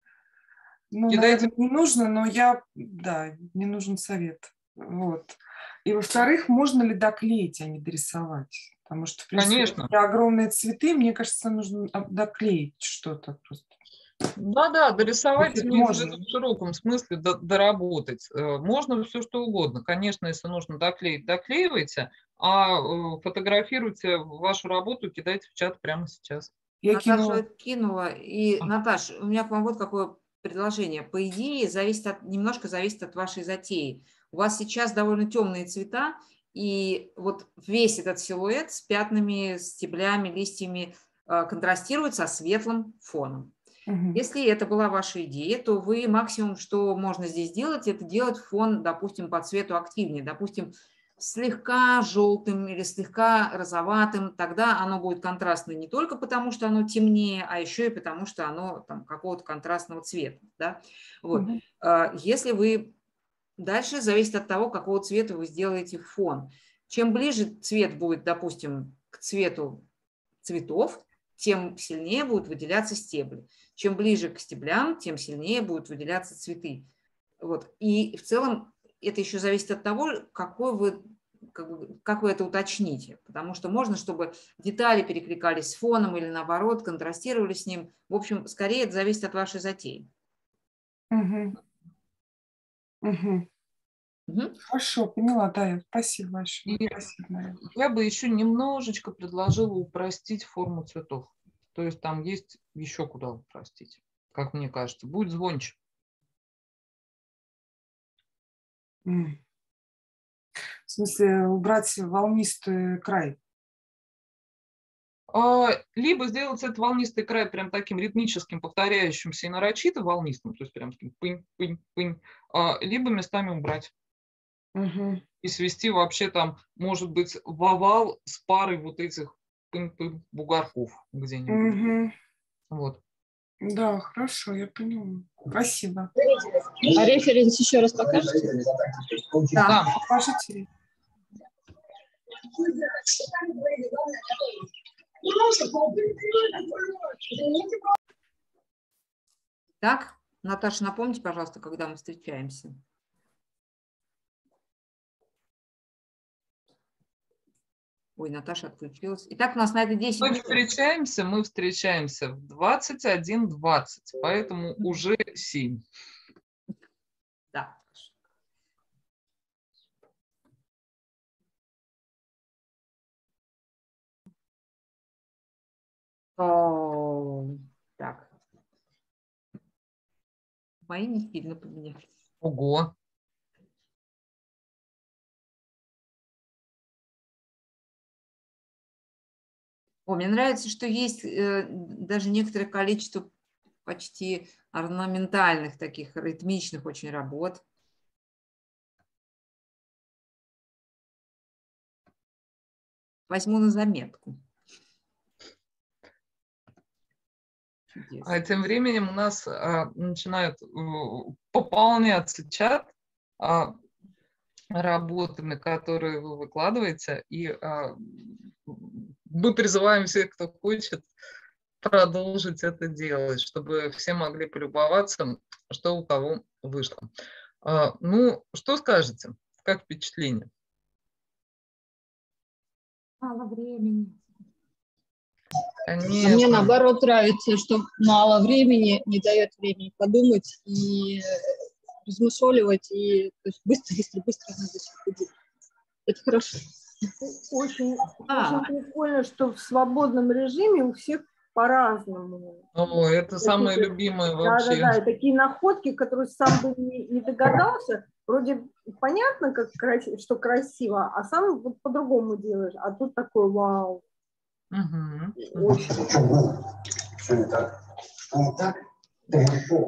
Ну, кидайте. наверное, не нужно, но я, да, мне нужен совет. Вот. И, во-вторых, можно ли доклеить, а не дорисовать? Потому что, в принципе, у Конечно. меня огромные цветы, мне кажется, нужно а, доклеить что-то просто. Да-да, дорисовать Это имеется в виду можно. в широком смысле до- доработать. Э, Можно все что угодно. Конечно, если нужно доклеить, доклеивайте, а э, фотографируйте вашу работу, кидайте в чат прямо сейчас. Я Наташа кинула. кинула. И, А, Наташ, у меня к вам вот какое предложение. По идее, зависит от, немножко зависит от вашей затеи. У вас сейчас довольно темные цвета, и вот весь этот силуэт с пятнами, стеблями, листьями э, контрастирует со светлым фоном. Мгм. Если это была ваша идея, то вы максимум, что можно здесь делать, это делать фон, допустим, по цвету активнее. Допустим, слегка желтым или слегка розоватым, тогда оно будет контрастное не только потому, что оно темнее, а еще и потому, что оно там какого-то контрастного цвета. Да? Вот. Мгм. А если вы... Дальше зависит от того, какого цвета вы сделаете фон. Чем ближе цвет будет, допустим, к цвету цветов, тем сильнее будут выделяться стебли. Чем ближе к стеблям, тем сильнее будут выделяться цветы. Вот. И в целом это еще зависит от того, какой вы, как, бы, как вы это уточните. Потому что можно, чтобы детали перекликались с фоном или наоборот, контрастировали с ним. В общем, скорее это зависит от вашей затеи. Мгм. Мгм. Мгм. Хорошо, поняла, да, спасибо большое. И Спасибо, Мария. я бы еще немножечко предложила упростить форму цветов. То есть там есть еще куда упростить, как мне кажется. Будет звонче. М. В смысле, убрать волнистый край. А, Либо сделать этот волнистый край прям таким ритмическим, повторяющимся и нарочито волнистым, то есть прям таким пынь-пынь-пынь, а, либо местами убрать Мгм. и свести вообще там, может быть, в овал с парой вот этих пынь-пынь бугорков где-нибудь. Мгм. Вот. Да, хорошо, я поняла. Спасибо. А референс еще раз покажете? Да. Да, Покажите. Так, Наташа, напомните, пожалуйста, когда мы встречаемся. Ой, Наташа отключилась. Итак, у нас на это десять мы минут. встречаемся, мы встречаемся в двадцать один двадцать, поэтому уже семь. Да. О, так. Мои не сильно поменялись. Ого. О, мне нравится, что есть э, даже некоторое количество почти орнаментальных таких ритмичных очень работ. Возьму на заметку. А тем временем у нас а, начинают а, пополняться чат а, работами, которые вы выкладываете, и а, мы призываем всех, кто хочет, продолжить это делать, чтобы все могли полюбоваться, что у кого вышло. А, ну, что скажете? Как впечатление? Мало времени. Конечно. А мне наоборот нравится, что мало времени не дает времени подумать и размусоливать, и то есть быстро, быстро, быстро надо все делать. Это хорошо. Очень, А. очень прикольно, что в свободном режиме у всех по-разному. О, это самые любимые вообще. Да-да-да, такие находки, которые сам бы не, не догадался. Вроде понятно, как красиво, что красиво, а сам вот по-другому делаешь. А тут такой вау. Угу. Очень. Что не так? Что не так? Да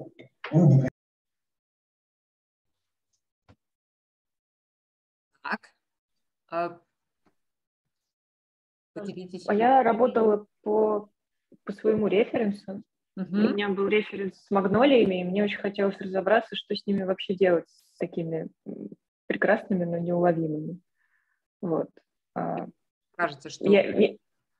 Так. А, поделитесь. А я работала по, по своему референсу. Угу. У меня был референс с магнолиями, и мне очень хотелось разобраться, что с ними вообще делать, с такими прекрасными, но неуловимыми. Вот. Кажется, что... Я, я,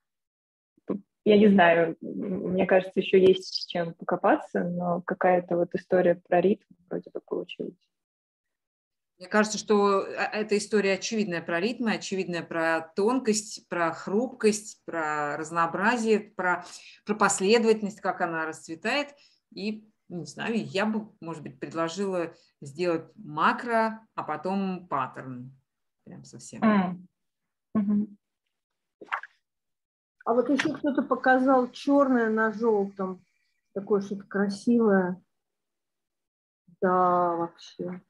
я не знаю, мне кажется, еще есть с чем покопаться, но какая-то вот история про ритм вроде бы получилась. Мне кажется, что эта история очевидная про ритмы, очевидная про тонкость, про хрупкость, про разнообразие, про, про последовательность, как она расцветает. И, не знаю, я бы, может быть, предложила сделать макро, а потом паттерн. Прям совсем. Mm. Mm-hmm. А вот еще кто-то показал черное на желтом. Такое что-то красивое. Да, вообще.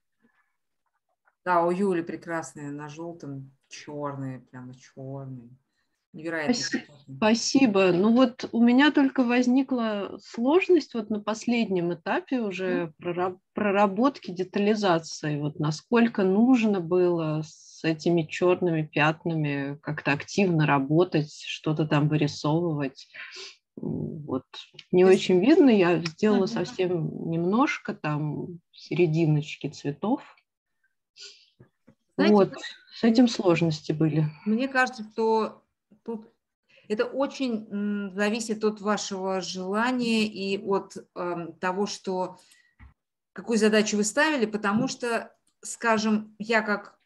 Да, у Юли прекрасные на желтом, черные, прямо черные. Невероятно. Спасибо. Ну вот у меня только возникла сложность вот на последнем этапе уже проработки детализации. Вот насколько нужно было с этими черными пятнами как-то активно работать, что-то там вырисовывать. Вот не очень видно. Я сделала совсем немножко там серединочки цветов. Знаете, вот, с этим сложности были. Мне кажется, что тут это очень зависит от вашего желания и от э, того, что, какую задачу вы ставили, потому что, скажем, я как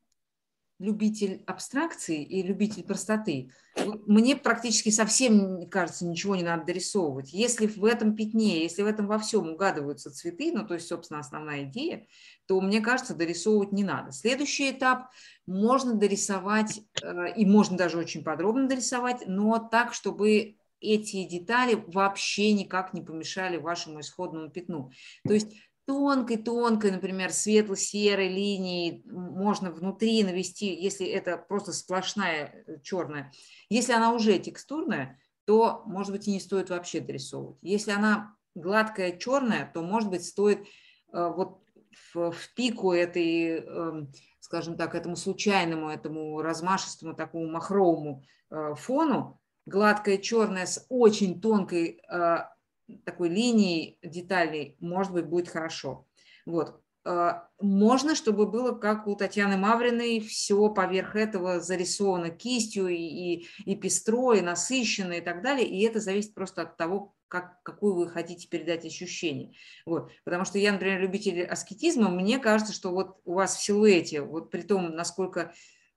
любитель абстракции и любитель простоты, мне практически совсем, кажется, ничего не надо дорисовывать. Если в этом пятне, если в этом во всем угадываются цветы, ну, то есть, собственно, основная идея, то, мне кажется, дорисовывать не надо. Следующий этап можно дорисовать, и можно даже очень подробно дорисовать, но так, чтобы эти детали вообще никак не помешали вашему исходному пятну. То есть тонкой-тонкой, например, светло-серой линией можно внутри навести, если это просто сплошная черная. Если она уже текстурная, то, может быть, и не стоит вообще дорисовывать. Если она гладкая черная, то, может быть, стоит э, вот в, в пику этой, э, скажем так, этому случайному, этому размашистому, такому махровому э, фону, гладкая черная с очень тонкой э, такой линией детальной, может быть, будет хорошо. Вот. Можно, чтобы было, как у Татьяны Мавриной, все поверх этого зарисовано кистью и, и, и пестро, и насыщенно, и так далее. И это зависит просто от того, как, какую вы хотите передать ощущение. Вот. Потому что я, например, любитель аскетизма, мне кажется, что вот у вас в силуэте, вот при том, насколько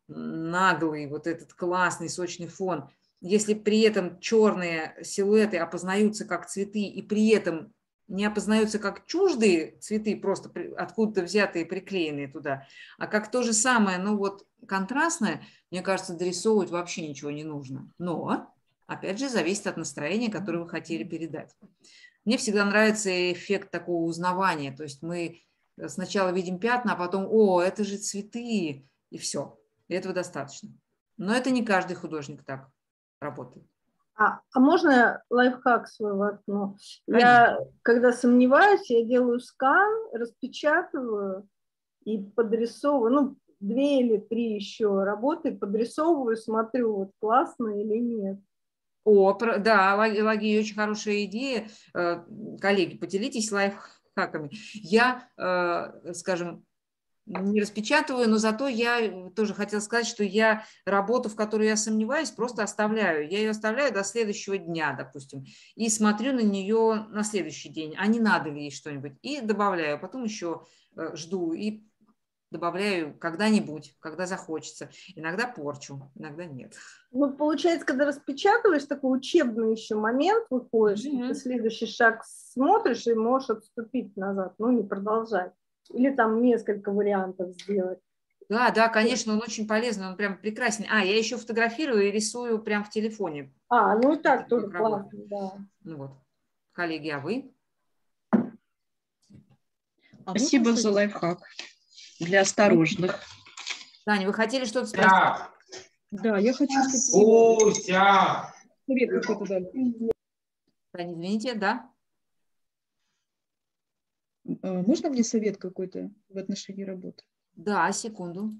наглый вот этот классный сочный фон, если при этом черные силуэты опознаются как цветы и при этом не опознаются как чуждые цветы, просто откуда-то взятые, приклеенные туда, а как то же самое, ну вот контрастное, мне кажется, дорисовывать вообще ничего не нужно. Но, опять же, зависит от настроения, которое вы хотели передать. Мне всегда нравится эффект такого узнавания, то есть мы сначала видим пятна, а потом, о, это же цветы, и все, и этого достаточно. Но это не каждый художник так работает. А, а можно лайфхак свой воткну? Я, когда сомневаюсь, я делаю скан, распечатываю и подрисовываю, ну, две или три еще работы, подрисовываю, смотрю, вот классно или нет. О, да, Лаги, очень хорошая идея. Коллеги, поделитесь лайфхаками. Я, скажем, не распечатываю, но зато я тоже хотела сказать, что я работу, в которой я сомневаюсь, просто оставляю. Я ее оставляю до следующего дня, допустим, и смотрю на нее на следующий день, а не надо ли ей что-нибудь, и добавляю. Потом еще жду и добавляю когда-нибудь, когда захочется. Иногда порчу, иногда нет. Ну, получается, когда распечатываешь, такой учебный еще момент выходишь, mm-hmm. ты следующий шаг смотришь и можешь отступить назад, ну, не продолжать. Или там несколько вариантов сделать. Да, да, конечно, он очень полезный, он прям прекрасен. А, я еще фотографирую и рисую прям в телефоне. А, ну и так тоже классно, да. Ну вот. Коллеги, а вы? Спасибо за лайфхак для осторожных. Таня, вы хотели что-то спросить? Да, да, я хочу... Куся! Совет какой-то дали. Таня, извините, да? Можно мне совет какой-то в отношении работы? Да, секунду.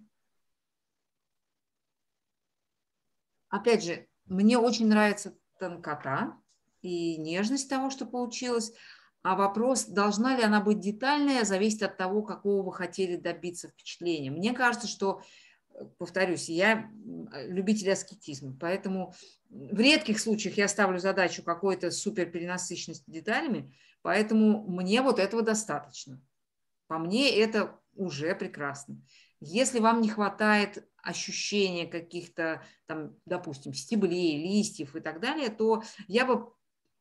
Опять же, мне очень нравится тонкота и нежность того, что получилось. А вопрос, должна ли она быть детальная, зависит от того, какого вы хотели добиться впечатления. Мне кажется, что, повторюсь, я любитель аскетизма, поэтому в редких случаях я ставлю задачу какой-то супер перенасыщенности деталями, поэтому мне вот этого достаточно. По мне это уже прекрасно. Если вам не хватает ощущения каких-то, там, допустим, стеблей, листьев и так далее, то я бы,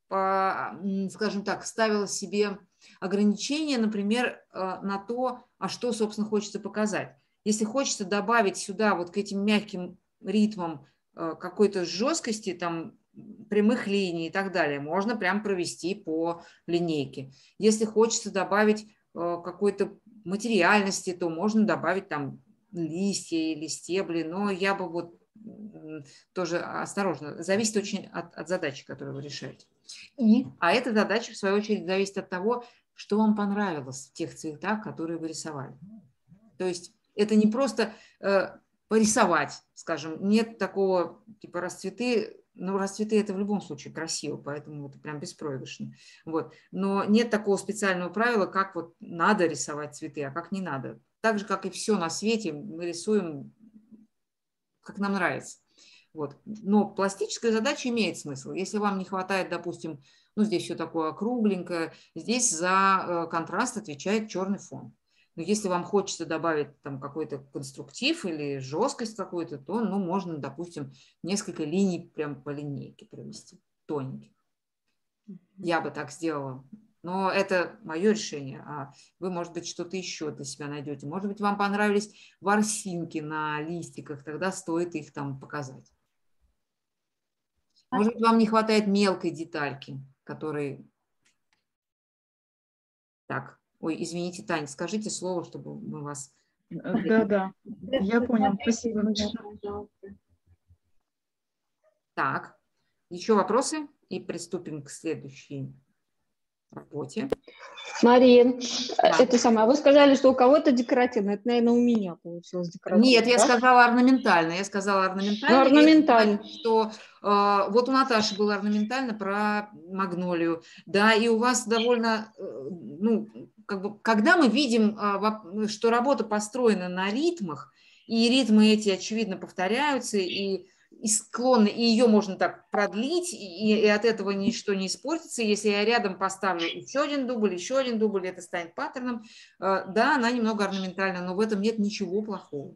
скажем так, ставила себе ограничения, например, на то, а что, собственно, хочется показать. Если хочется добавить сюда вот к этим мягким ритмам какой-то жесткости, там, прямых линий и так далее, можно прям провести по линейке. Если хочется добавить какой-то материальности, то можно добавить там листья или стебли, но я бы вот тоже осторожно. Зависит очень от, от задачи, которую вы решаете. И, а эта задача, в свою очередь, зависит от того, что вам понравилось в тех цветах, которые вы рисовали. То есть это не просто э, порисовать, скажем, нет такого типа расцветы, ну, расцветы это в любом случае красиво, поэтому это прям беспроигрышно. Вот. Но нет такого специального правила, как вот надо рисовать цветы, а как не надо. Так же, как и все на свете, мы рисуем, как нам нравится. Вот. Но пластическая задача имеет смысл. Если вам не хватает, допустим, ну, здесь все такое округленькое, здесь за контраст отвечает черный фон. Но если вам хочется добавить там какой-то конструктив или жесткость какую-то, то, ну, можно, допустим, несколько линий прям по линейке провести, тоненьких. Я бы так сделала. Но это мое решение, а вы, может быть, что-то еще для себя найдете. Может быть, вам понравились ворсинки на листиках, тогда стоит их там показать. Может быть, вам не хватает мелкой детальки, которой... Так. Ой, извините, Таня, скажите слово, чтобы мы вас... Да, да, я понял. Спасибо большое. Так, еще вопросы? И приступим к следующей работе. Марин, да. Это самое. Вы сказали, что у кого-то декоративно. Это, наверное, у меня получилось декоративно. Нет, я да? сказала орнаментально. Я сказала орнаментально. Ну, орнаментально. Что э, вот у Наташи было орнаментально про магнолию. Да, и у вас довольно... Э, ну, как бы, когда мы видим, э, что работа построена на ритмах, и ритмы эти, очевидно, повторяются, и... и склонны, и ее можно так продлить, и, и от этого ничто не испортится. Если я рядом поставлю еще один дубль, еще один дубль, это станет паттерном. Да, она немного орнаментальна, но в этом нет ничего плохого.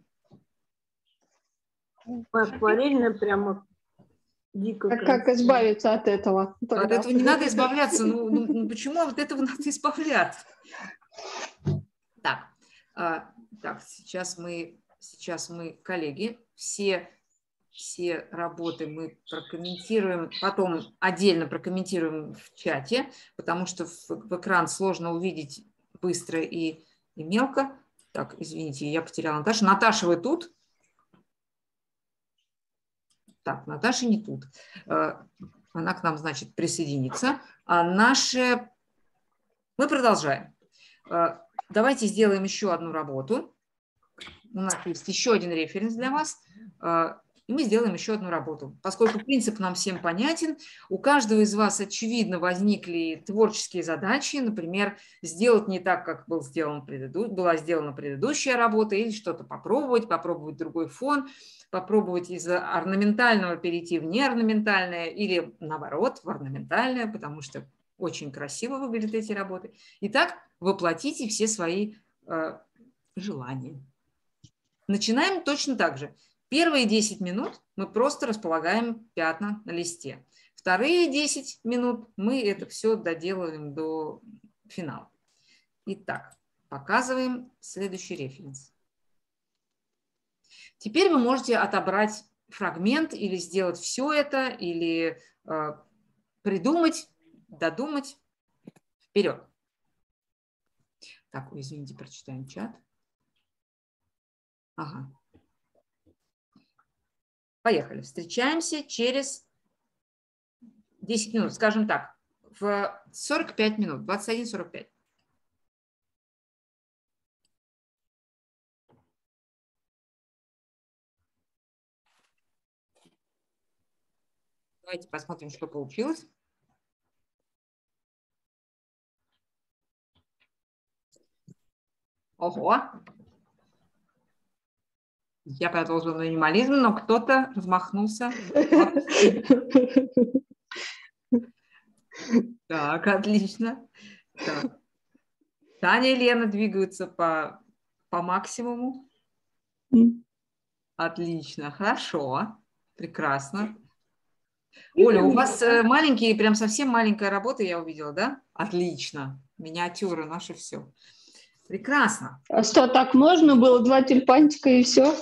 Акварельная прямо дико. Как, как избавиться от этого? Тогда. От этого не надо избавляться. Ну, ну, ну почему от этого надо избавляться? Так, так сейчас мы, сейчас мы, коллеги, все... Все работы мы прокомментируем, потом отдельно прокомментируем в чате, потому что в, в экран сложно увидеть быстро и, и мелко. Так, извините, я потеряла Наташу. Наташа, вы тут? Так, Наташа не тут. Она к нам, значит, присоединится. А наши... Мы продолжаем. Давайте сделаем еще одну работу. У нас есть еще один референс для вас. И мы сделаем еще одну работу. Поскольку принцип нам всем понятен, у каждого из вас, очевидно, возникли творческие задачи, например, сделать не так, как был сделан преду... была сделана предыдущая работа, или что-то попробовать, попробовать другой фон, попробовать из орнаментального перейти в неорнаментальное, или наоборот, в орнаментальное, потому что очень красиво выглядят эти работы. Итак, воплотите все свои э, желания. Начинаем точно так же. Первые десять минут мы просто располагаем пятна на листе. Вторые десять минут мы это все доделаем до финала. Итак, показываем следующий референс. Теперь вы можете отобрать фрагмент или сделать все это, или э, придумать, додумать. Вперед. Так, извините, прочитаем чат. Ага. Поехали. Встречаемся через десять минут, скажем так, в сорок пять минут, двадцать один сорок пять. Давайте посмотрим, что получилось. Ого! Я продолжила минимализм, но кто-то размахнулся. Так, отлично. Так. Таня и Лена двигаются по, по максимуму. Отлично, хорошо, прекрасно. Оля, у вас маленькие, прям совсем маленькая работа, я увидела, да? Отлично, миниатюры, наше все. Прекрасно. А что, так можно было? Два тюльпанчика и все?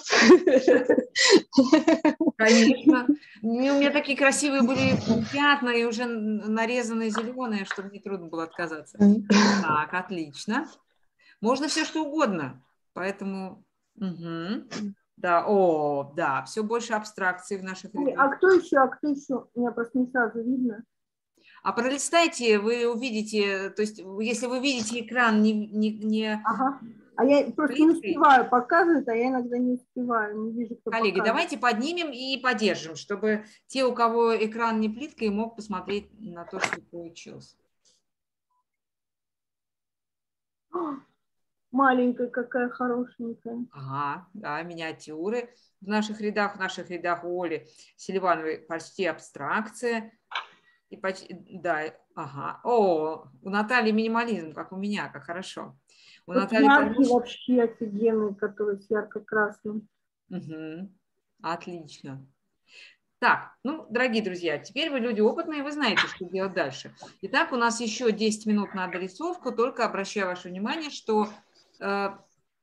Конечно. У меня такие красивые были пятна и уже нарезанные зеленые, чтобы не трудно было отказаться. Так, отлично. Можно все что угодно. Поэтому, угу. Да, о, да, все больше абстракций в наших рядах. А кто еще, а кто еще? Меня просто не сразу видно. А пролистайте, вы увидите, то есть если вы видите экран не... не, не... Ага. А я просто не успеваю показывать, а я иногда не успеваю, не вижу, кто Коллеги, показывает. давайте поднимем и поддержим, чтобы те, у кого экран не плиткой, мог посмотреть на то, что получилось. Маленькая какая хорошенькая. Ага, да, миниатюры в наших рядах, в наших рядах у Оли Селивановой почти абстракция. И почти, да, ага. О, у Натальи минимализм, как у меня, как хорошо. У Вот Натальи яркий Павлович... вообще офигенный, который с ярко-красным. Угу. Отлично. Так, ну, дорогие друзья, теперь вы люди опытные, вы знаете, что делать дальше. Итак, у нас еще десять минут на дорисовку, только обращаю ваше внимание, что э,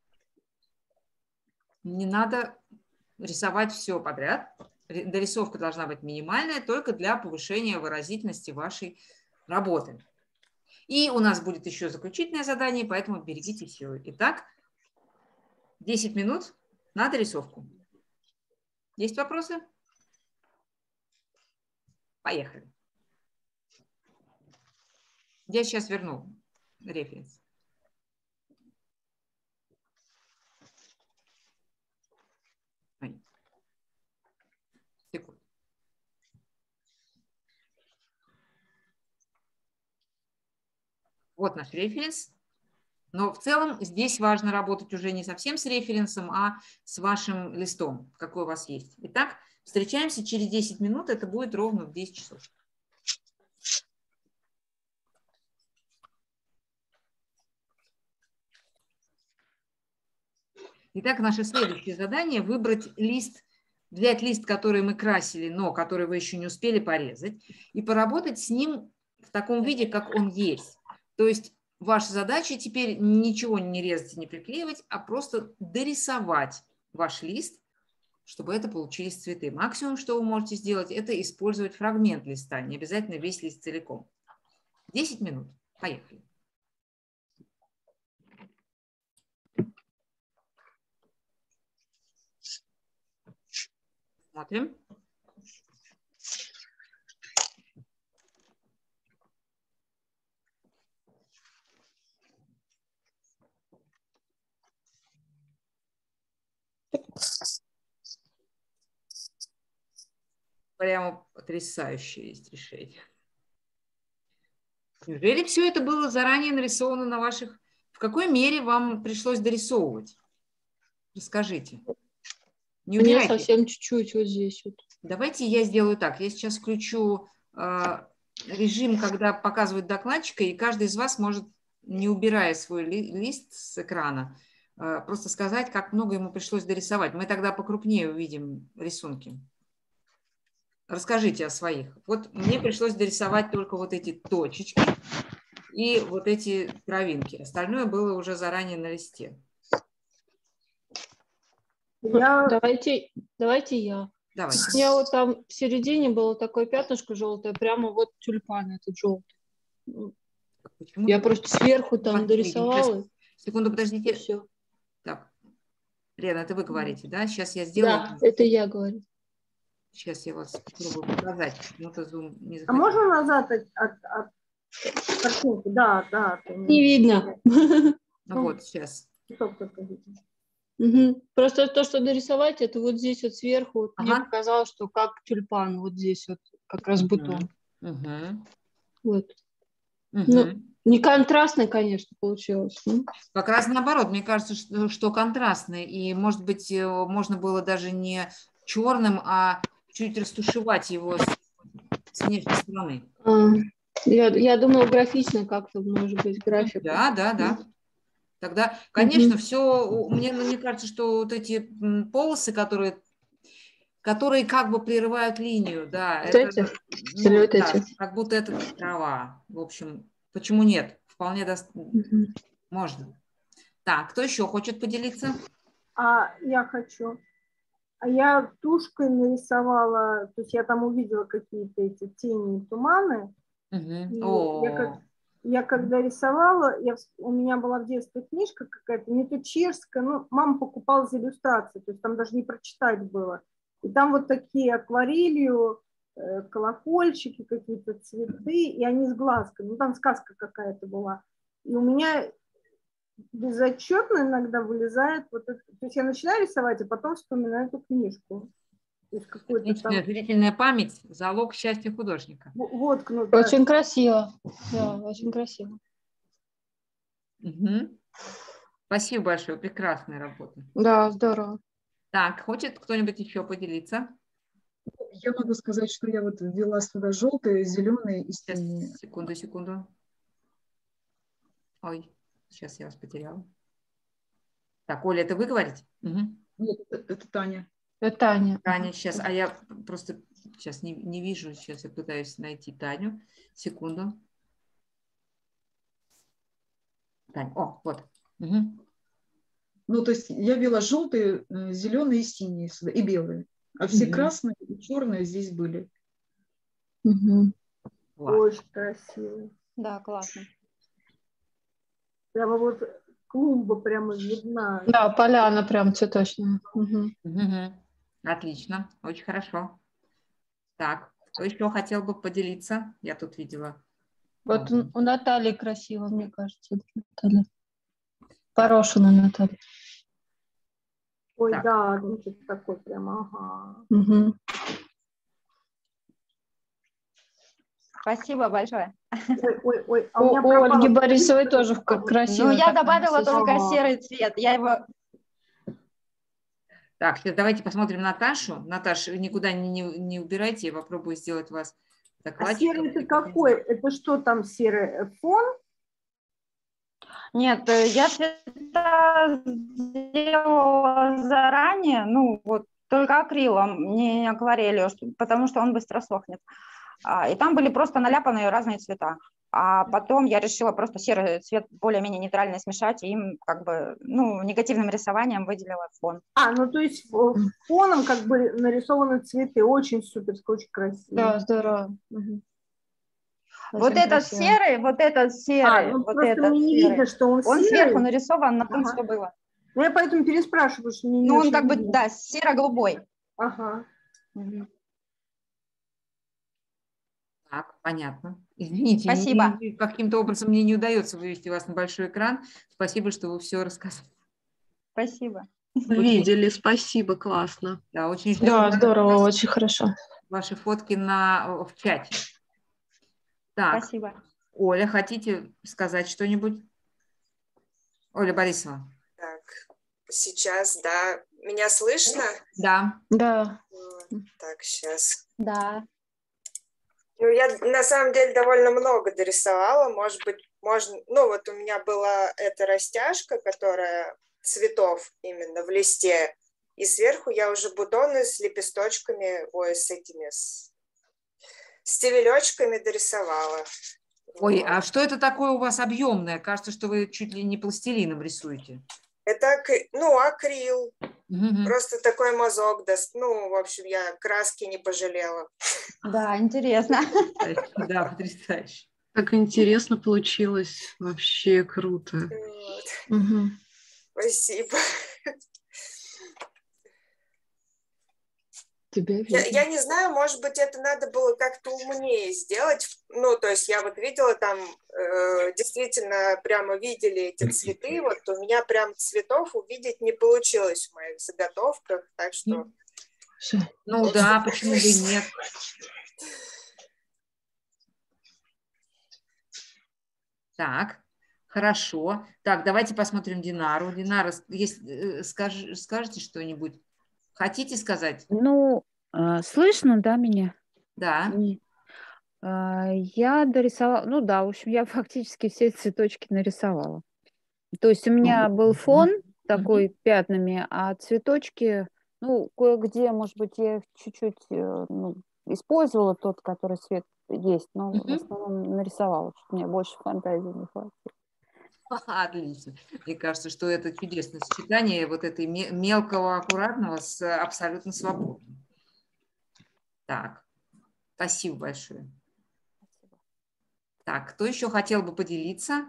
не надо рисовать все подряд. Дорисовка должна быть минимальная, только для повышения выразительности вашей работы. И у нас будет еще заключительное задание, поэтому берегите силы. Итак, десять минут на дорисовку. Есть вопросы? Поехали. Я сейчас верну референс. Секунду. Вот наш референс. Но в целом здесь важно работать уже не совсем с референсом, а с вашим листом, какой у вас есть. Итак, встречаемся через десять минут. Это будет ровно в десять часов. Итак, наше следующее задание – выбрать лист, взять лист, который мы красили, но который вы еще не успели порезать, и поработать с ним в таком виде, как он есть. То есть ваша задача теперь ничего не резать и не приклеивать, а просто дорисовать ваш лист, чтобы это получились цветы. Максимум, что вы можете сделать, это использовать фрагмент листа, не обязательно весь лист целиком. десять минут. Поехали. Смотрим. прямо потрясающее есть решение. Неужели все это было заранее нарисовано на ваших... В какой мере вам пришлось дорисовывать? Расскажите. Не Мне умирайте. совсем чуть-чуть вот здесь вот. Давайте я сделаю так. Я сейчас включу э, режим, когда показывают докладчика, и каждый из вас может, не убирая свой ли, лист с экрана, э, просто сказать, как много ему пришлось дорисовать. Мы тогда покрупнее увидим рисунки. Расскажите о своих. Вот мне пришлось дорисовать только вот эти точечки и вот эти травинки. Остальное было уже заранее на листе. Я... Давайте, давайте я. Давайте. У меня вот там в середине было такое пятнышко желтое, прямо вот тюльпан этот желтый. Почему? Я просто сверху там Смотрите, дорисовала. сейчас. Секунду, подождите. Все. Так. Лена, это вы говорите, да? Сейчас я сделаю. Да, это я говорю. Сейчас я вас попробую показать. Почему-то Zoom не А можно назад от, от, от картинки? Да, да. Не видно. Ну, вот, сейчас. Угу. Просто то, что дорисовать, это вот здесь вот сверху. Вот Ага. мне показалось, что как тюльпан, вот здесь вот как раз бутон. Угу. Вот. Угу. Ну, не контрастный, конечно, получилось. Ну. Как раз наоборот, мне кажется, что, что контрастный. И, может быть, можно было даже не черным, а чуть растушевать его с, с внешней стороны. А, я, я думала, графично как-то, может быть, график. Да, да, да. Тогда, конечно, угу. все, мне, мне кажется, что вот эти полосы, которые, которые как бы прерывают линию, да, вот это, эти? Ну, Или вот да, эти? как будто это трава. В общем, почему нет? Вполне даст... угу. Можно. Так, кто еще хочет поделиться? А я хочу. А я тушкой нарисовала, то есть я там увидела какие-то эти тени и туманы. Угу. И я, как, я когда рисовала, я, у меня была в детстве книжка какая-то, не то чешская, ну, мама покупала за иллюстрации, то есть там даже не прочитать было. И там вот такие акварелью, э, колокольчики, какие-то цветы, и они с глазками. Ну, там сказка какая-то была. И у меня безотчетно иногда вылезает вот это. То есть я начинаю рисовать, а потом вспоминаю эту книжку. То есть Отличная там... зрительная память, залог счастья художника. Вот, ну, очень да. красиво. Да, очень красиво. Угу. Спасибо большое, прекрасная работа. Да, здорово. Так, хочет кто-нибудь еще поделиться? Я могу сказать, что я вот ввела сюда желтые, зеленые и синие. Секунду, секунду. Ой. Сейчас я вас потеряла. Так, Оля, это вы говорите? Угу. Нет, это, это Таня. Это Таня. Таня, сейчас, а я просто сейчас не, не вижу, сейчас я пытаюсь найти Таню. Секунду. Таня, о, вот. Угу. Ну, то есть я ввела желтые, зеленые и синие сюда, и белые. А все угу. красные и черные здесь были. Угу. Очень красиво. Да, классно. Прямо вот клумба прямо видна. Да, поляна прям цветочная. Угу. Угу. Отлично, очень хорошо. Так, кто еще хотел бы поделиться? Я тут видела. Вот у, у Натальи красиво, мне кажется. Наталья. Порошина Наталья. Ой, так. Да, значит, такой прямо, ага. Угу. Спасибо большое. Ой, ой, ой. А у, у, меня у Ольги Борисовой тоже красиво. Ну, я добавила только ага. серый цвет. Я его... Так, сейчас давайте посмотрим Наташу. Наташа, никуда не, не, не убирайте, я попробую сделать вас докладчиком. А серый это какой? Это что там серый фон? Нет, я цвета сделала заранее, ну, вот только акрилом, не акварелью, потому что он быстро сохнет. И там были просто наляпанные разные цвета. А потом я решила просто серый цвет более-менее нейтральный смешать, и им как бы, ну, негативным рисованием выделила фон. А, ну то есть фоном как бы нарисованы цветы, очень суперски, очень красиво. Да, здорово. Угу. Вот этот красиво. серый, вот этот серый, а, ну, вот этот мне не серый. видно, что он, он серый. сверху нарисован на том, ага. что было. Ну я поэтому переспрашиваю, что мне не Ну он как видно. бы, да, серо-голубой. Ага. Угу. Так, понятно. Извините, Спасибо. каким-то образом мне не удается вывести вас на большой экран. Спасибо, что вы все рассказали. Спасибо. Видели, спасибо, классно. Да, очень ждем Да, ваши- здорово, очень хорошо. ваши фотки на, в чате. Так, Спасибо. Оля, хотите сказать что-нибудь? Оля Борисовна. Так, сейчас, да. Меня слышно? Да. Да. Так, сейчас. Да. Ну, я на самом деле довольно много дорисовала. Может быть, можно... Ну, вот у меня была эта растяжка, которая цветов именно в листе. И сверху я уже бутоны с лепесточками, ой, с этими, с стебелечками дорисовала. Ой, а что это такое у вас объемное? Кажется, что вы чуть ли не пластилином рисуете. Это, акри- ну, акрил. Мгм. Просто такой мазок. даст. Ну, в общем, я краски не пожалела. Да, интересно. Да, потрясающе. Как интересно получилось. Вообще круто. Вот. Мгм. Спасибо. Тебя Я, видно. я не знаю, может быть, это надо было как-то умнее сделать. Ну, то есть я вот видела там, э, действительно, прямо видели эти цветы. Вот у меня прям цветов увидеть не получилось в моих заготовках. Так что... Ну да, почему бы и нет. Так, хорошо. Так, давайте посмотрим Динару. Динара, если, э, скаж- скажете что-нибудь? Хотите сказать? Ну, а, слышно, да, меня? Да. Не. А, Я дорисовала, ну да, в общем, я фактически все цветочки нарисовала. То есть у меня был фон такой пятнами, а цветочки, ну, кое-где, может быть, я их чуть-чуть э, ну, использовала, тот, который цвет есть, но в основном нарисовала, что мне больше фантазии не хватит. Отлично. Мне кажется, что это чудесное сочетание вот этой ме- мелкого, аккуратного с абсолютно свободным. Так, спасибо большое. Так, кто еще хотел бы поделиться?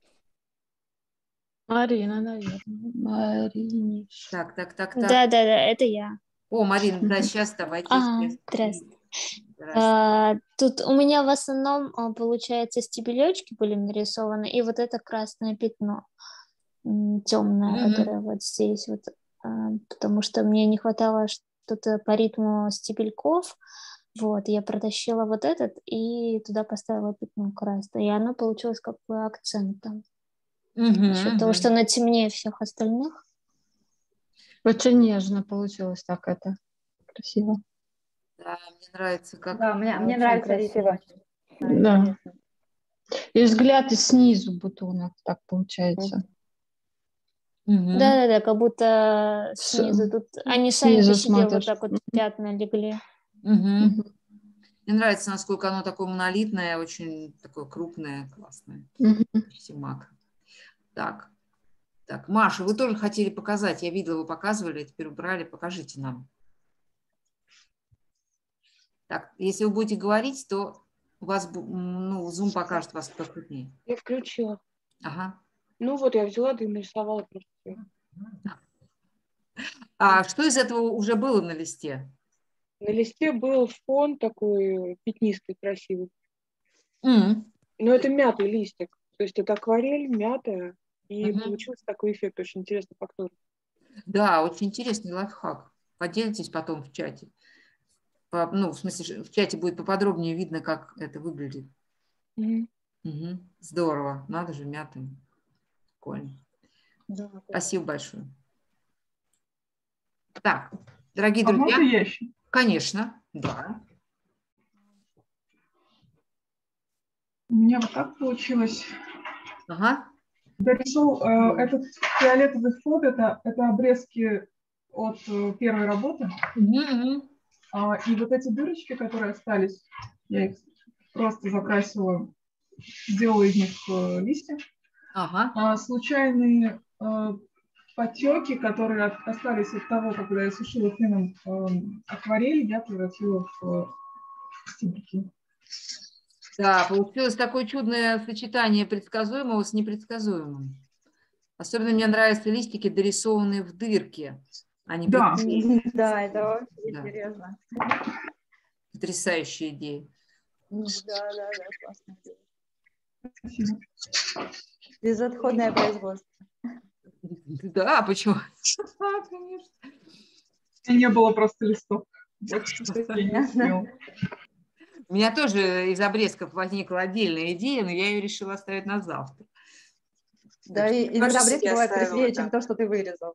Марина, наверное. Марине. Так, так, так, так. Да, да, да, это я. О, Марина, да, сейчас давайте. А, сейчас. здравствуйте. Здравствуйте. А, тут у меня в основном, а, получается, стебелечки были нарисованы, и вот это красное пятно темное, Мгм. которое вот здесь вот, а, потому что мне не хватало что-то по ритму стебельков. Вот, я протащила вот этот и туда поставила пятно красное, и оно получилось как бы акцентом. Мгм, За счет того, мгм. что оно темнее всех остальных. Очень нежно получилось так это. Красиво. Да, мне нравится, как... Да, мне, мне Очень нравится красиво. ритм. Да. И взгляд и снизу бутона так получается. Мгм. Да-да-да, как будто С- снизу тут они сами снизу по себе вот смотришь. так вот пятна легли. Мгм. Мне нравится, насколько оно такое монолитное, очень такое крупное, классное. Мгм. Почти мак. Так, так, Маша, вы тоже хотели показать. Я видела, вы показывали, теперь убрали. Покажите нам. Так, если вы будете говорить, то у вас, бу- ну, Zoom покажет вас покрупнее. Я включила. Ага. Ну вот я взяла, да и нарисовала просто. всё. А что из этого уже было на листе? На листе был фон такой пятнистый, красивый. М. Но это мятый листик. То есть это акварель, мятая. И Мгм. получился такой эффект, очень интересный фактура. Да, очень интересный лайфхак. Поделитесь потом в чате. По- ну, в смысле, в чате будет поподробнее видно, как это выглядит. Мгм. Мгм. Здорово. Надо же, мятый. Прикольно. Да, Спасибо большое. Так, дорогие А друзья. можно я еще? Конечно, да. У меня вот так получилось. Ага. Дорисовал э, этот фиолетовый фон, это, это обрезки от э, первой работы. Мгм. А, и вот эти дырочки, которые остались, я их просто закрасила, сделала из них э, листья. Ага. А, случайные э, потеки, которые от- остались от того, когда я сушила феном э, акварель, я превратила в э, стебельки. Да, получилось такое чудное сочетание предсказуемого с непредсказуемым. Особенно мне нравятся листики, дорисованные в дырке. Они Да. Да, это очень Да. интересно. Потрясающая идея. Да, да, да, классно. Спасибо. Безотходное производство. Да, почему? Конечно. Не было просто листов. У меня тоже из обрезков возникла отдельная идея, но я ее решила оставить на завтра. Да, и иногда обрезки бывают красивее, чем то, что ты вырезал.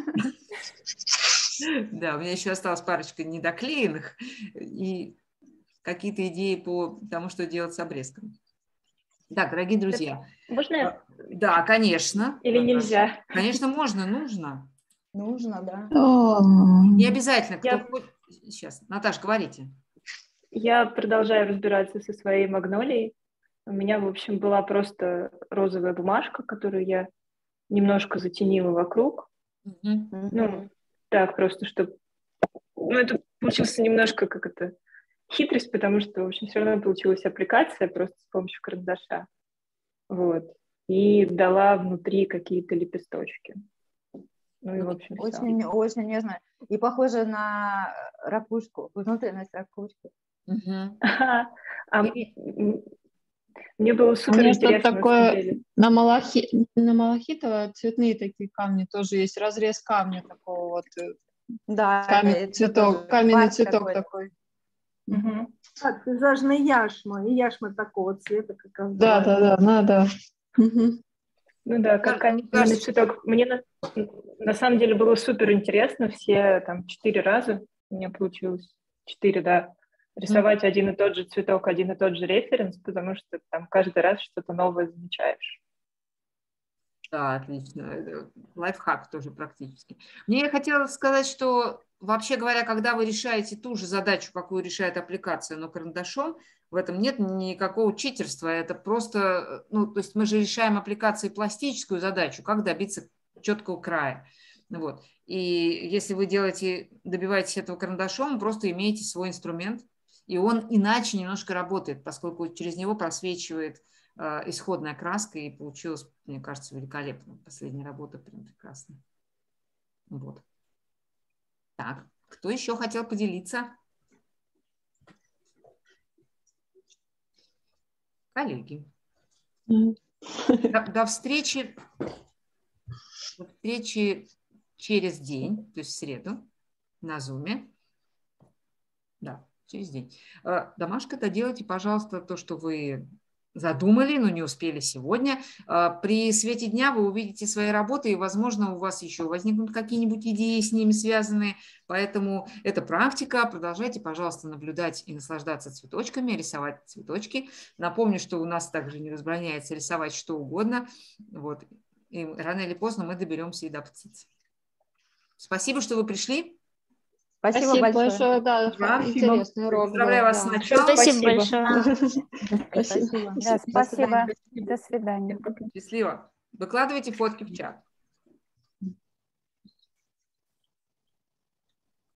Да, у меня еще осталась парочка недоклеенных и какие-то идеи по тому, что делать с обрезками. Так, дорогие друзья. Можно? Да, конечно. Или нельзя? Конечно, можно, нужно. Нужно, да. Не обязательно. Кто Я... хочет... Сейчас, Наташа, говорите. Я продолжаю разбираться со своей магнолией. У меня, в общем, была просто розовая бумажка, которую я немножко затенила вокруг. Mm-hmm. Ну, так, просто чтобы... Ну, это получился немножко как это... хитрость, потому что, в общем, все равно получилась аппликация просто с помощью карандаша. Вот. И дала внутри какие-то лепесточки. Ну и, в общем, очень, все. Очень нежно. И похоже на ракушку, внутренность ракушки. Угу. А, а, мне было супер У меня интересно. что-то такое на, малахи... на малахитово цветные такие камни тоже есть, разрез камня такого вот. Да, камень, цветок, каменный цветок такой. Угу. А, ты даже на яшма, и яшма такого цвета, как раз. Да, да, да, надо. Угу. Ну да, как каменный цветок. Мне на, на самом деле было супер интересно. Все там четыре раза у меня получилось, четыре, да, рисовать mm. один и тот же цветок, один и тот же референс, потому что там каждый раз что-то новое замечаешь. Да, отлично. Лайфхак тоже практически. Мне я хотела сказать, что вообще говоря, когда вы решаете ту же задачу, какую решает аппликация, но карандашом, в этом нет никакого читерства. Это просто, ну, то есть мы же решаем аппликацией пластическую задачу, как добиться четкого края. Вот. И если вы делаете, добиваетесь этого карандашом, вы просто имеете свой инструмент, и он иначе немножко работает, поскольку через него просвечивает э, исходная краска, и получилось, мне кажется, великолепно. Последняя работа прям прекрасная. Вот. Так, кто еще хотел поделиться? Коллеги. Mm. До, до встречи, до встречи через день, то есть в среду на Зуме. Да, через день. Домашка, доделайте, пожалуйста, то, что вы задумали, но не успели сегодня. При свете дня вы увидите свои работы, и, возможно, у вас еще возникнут какие-нибудь идеи с ними связанные. Поэтому это практика. Продолжайте, пожалуйста, наблюдать и наслаждаться цветочками, рисовать цветочки. Напомню, что у нас также не возбраняется рисовать что угодно. Вот. И рано или поздно мы доберемся и до птиц. Спасибо, что вы пришли. Спасибо, Спасибо большое. большое, да, Спасибо. интересный урок. Поздравляю был, вас да. с началом. Спасибо, Спасибо большое. Спасибо. Да, спасибо. До свидания. Счастливо. Выкладывайте фотки в чат.